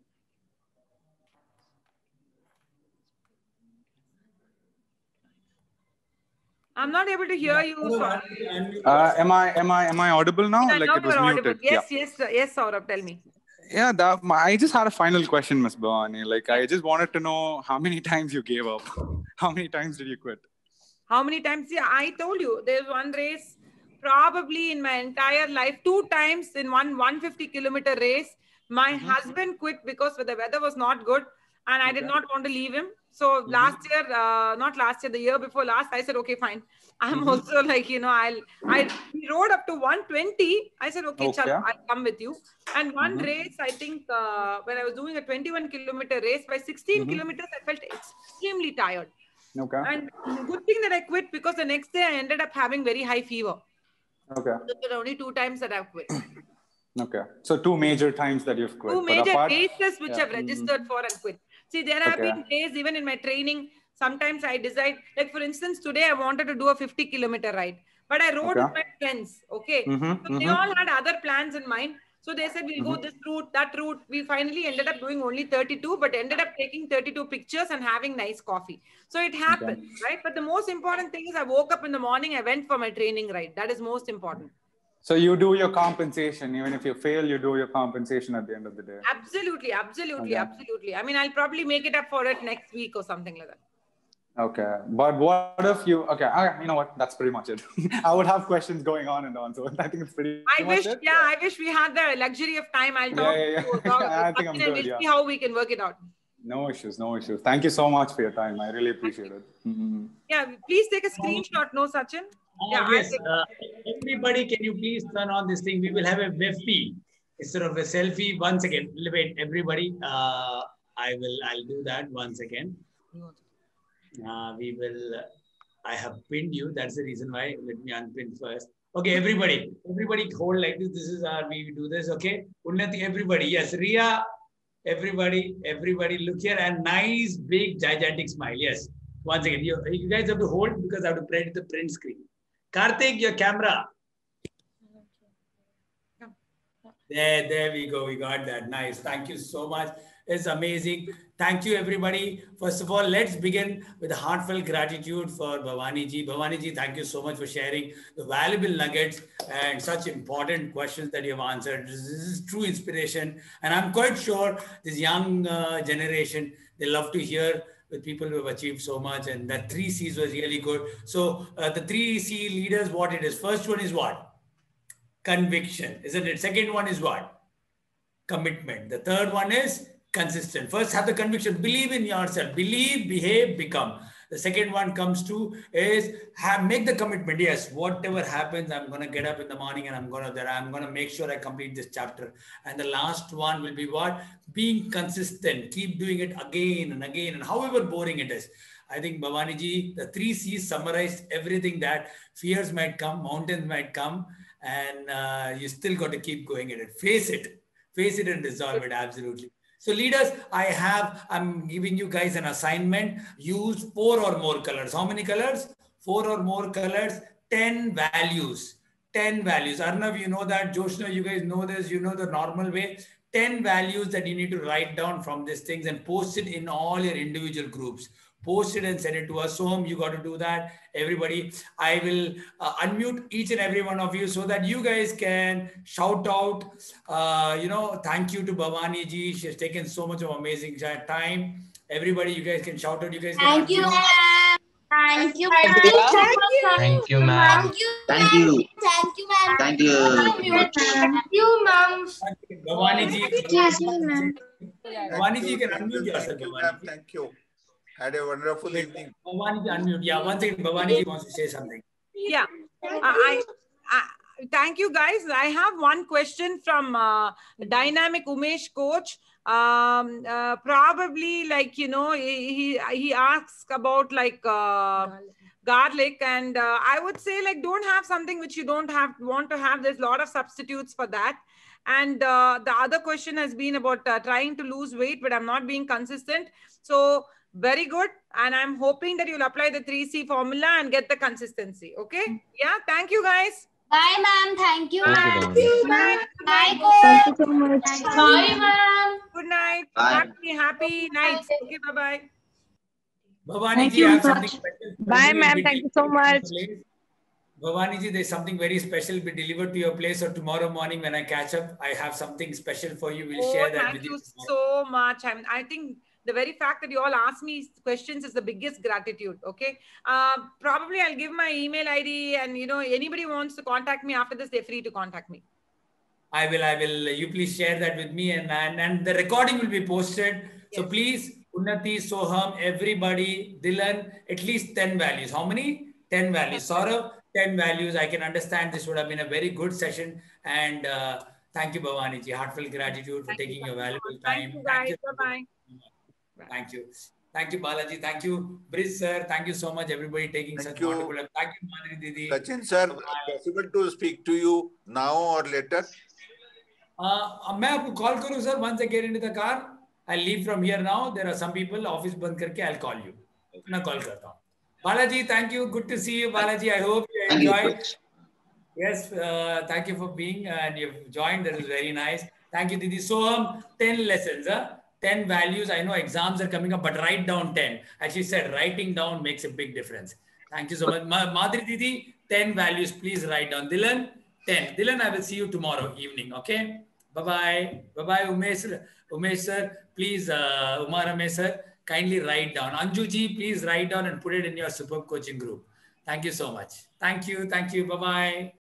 I'm not able to hear you, Saurabh. Am I audible now? Yeah, Like now it you was are muted. audible. Yes, Saurabh, tell me. Yeah, I just had a final question, Miss Bhavani. Like, I just wanted to know how many times you gave up. How many times did you quit? How many times? Yeah, I told you there's one race probably in my entire life, 2 times in one 150-kilometer race. My husband quit because the weather was not good and I did not want to leave him. So last year, not last year, the year before last, I said, okay, fine. I'm also like, we rode up to 120. I said, okay, chalo, I'll come with you. And one race, I think when I was doing a 21-kilometer race, by 16 kilometers, I felt extremely tired. Okay. And good thing that I quit because the next day I ended up having very high fever. Okay. There were only 2 times that I've quit. Okay. So 2 major times that you've quit. 2 major races which I've registered for and quit. See, there have been days even in my training. Sometimes I decide, like for instance, today I wanted to do a 50-kilometer ride, but I rode with my friends. Okay. So they all had other plans in mind. So they said, we'll go this route, that route. We finally ended up doing only 32, but ended up taking 32 pictures and having nice coffee. So it happens, right? But the most important thing is I woke up in the morning, I went for my training ride. That is most important. So you do your compensation. Even if you fail, you do your compensation at the end of the day. Absolutely. I mean, I'll probably make it up for it next week or something like that. Okay. But what if you, you know what? That's pretty much it. I would have questions going on and on. So I think it's pretty much it. I wish we had the luxury of time. I'll talk to you I think I'm good, we'll see how we can work it out. No issues. Thank you so much for your time. I really appreciate it. Yeah, please take a screenshot. No, Sachin? Yes. Everybody, can you please turn on this thing? We will have a web feed instead of a selfie. Once again, wait, everybody. I'll do that once again. I have pinned you. That's the reason why. Let me unpin first. Okay, everybody hold like this. This is our, we do this. Okay. Unnati, everybody. Yes. Ria, everybody look here and nice, big, gigantic smile. Yes. Once again, you guys have to hold because I have to print the print screen. Karthik, your camera. There we go. We got that. Nice. Thank you so much. It's amazing. Thank you, everybody. First of all, let's begin with a heartfelt gratitude for Bhavani ji. Bhavani ji, thank you so much for sharing the valuable nuggets and such important questions that you have answered. This is true inspiration. And I'm quite sure this young generation, they love to hear with people who have achieved so much. And that 3 C's was really good. So the 3 C leaders, what it is. First one is what? Conviction, isn't it? Second one is what? Commitment. The third one is consistent. First, have the conviction, believe in yourself, believe, behave, become. The second one comes to is make the commitment. Yes, whatever happens, I'm going to get up in the morning and I'm going to make sure I complete this chapter. And the last one will be what? Being consistent. Keep doing it again and again, and however boring it is. I think Bhavani ji, the 3 C's summarized everything that fears might come, mountains might come, and you still got to keep going at it. Face it and resolve it. Absolutely. So leaders, I'm giving you guys an assignment. Use 4 or more colors. How many colors? 4 or more colors, 10 values. 10 values. Arnav, you know that. Joshna, you guys know this. You know the normal way. 10 values that you need to write down from these things and post it in all your individual groups. Post it and send it to us. Home, you got to do that. Everybody, I will unmute each and every one of you so that you guys can shout out. Thank you to Bhavani ji. She has taken so much of amazing time. Everybody, you guys can shout out. You guys can Thank you, ma'am. Thank you, ma'am. Thank you, ma'am. Thank you. Thank you, ma'am. Thank you. Thank you, ma'am. Bhavani ji. Yes, ma'am. Bhavani ji, you can unmute yourself. Thank you. Had a wonderful evening. Bhavani ji, unmute. Yeah, one thing. Bhavani ji wants to say something. Yeah. I thank you, guys. I have one question from Dynamic Umesh Coach. Probably he asks about garlic, and I would say don't have something which you don't want to have. There's a lot of substitutes for that. And the other question has been about trying to lose weight, but I'm not being consistent. So very good. And I'm hoping that you'll apply the 3C formula and get the consistency. Okay. Yeah. Thank you, guys. Bye, ma'am. Thank you, Thank ma'am. you, Good night. Bye, Thank you coach. so much. Bye, ma'am. Good night. Bye. Happy nights. Okay, bye-bye. Bhavani Thank ji, I you have so something much. special for Bye, you. It'll ma'am. be Thank you so delivered to your much. place. Bhavani ji, there's something very special be delivered to your place, or tomorrow morning when I catch up, I have something special for you. We'll Oh, share that thank with you you tomorrow. so much. I think the very fact that you all ask me questions is the biggest gratitude. Okay. Probably I'll give my email ID, and anybody wants to contact me after this, they're free to contact me. I will. You please share that with me, and the recording will be posted. So Yes. please, Unnati, Soham, everybody, Dylan, at least 10 values. How many? 10 values. Saurabh, 10 values. I can understand this would have been a very good session. And thank you, Bhavani ji. Heartfelt gratitude for Thank you. taking your Thank you so valuable much. Thank time. you, Thank guys. you. Bye-bye. Thank you. Thank you, Balaji. Thank you, Briz sir. Thank you so much, everybody, taking Thank such you. wonderful. Thank you, Madhuri Didi. Sachin sir, possible to speak to you now or later? मैं आपको call करूं sir once I get into the car. I'll leave from here now. There are some people office बंद करके I'll call you. मैं call करता हूँ. Balaji, thank you. Good to see you, Balaji. I hope you Thank you, enjoyed. coach. Yes, thank you for being and you've joined. That is very nice. Thank you, Didi. So 10 lessons, 10 values. I know exams are coming up, but write down 10. As she said, writing down makes a big difference. Thank you so much. Madhuri Didi, 10 values. Please write down. Dylan, 10. Dylan, I will see you tomorrow evening. Okay. Bye-bye. Bye-bye, Umesh. Umesh sir, please, Umar Ramesh sir, kindly write down. Anju ji, please write down and put it in your superb coaching group. Thank you so much. Thank you. Thank you. Bye-bye.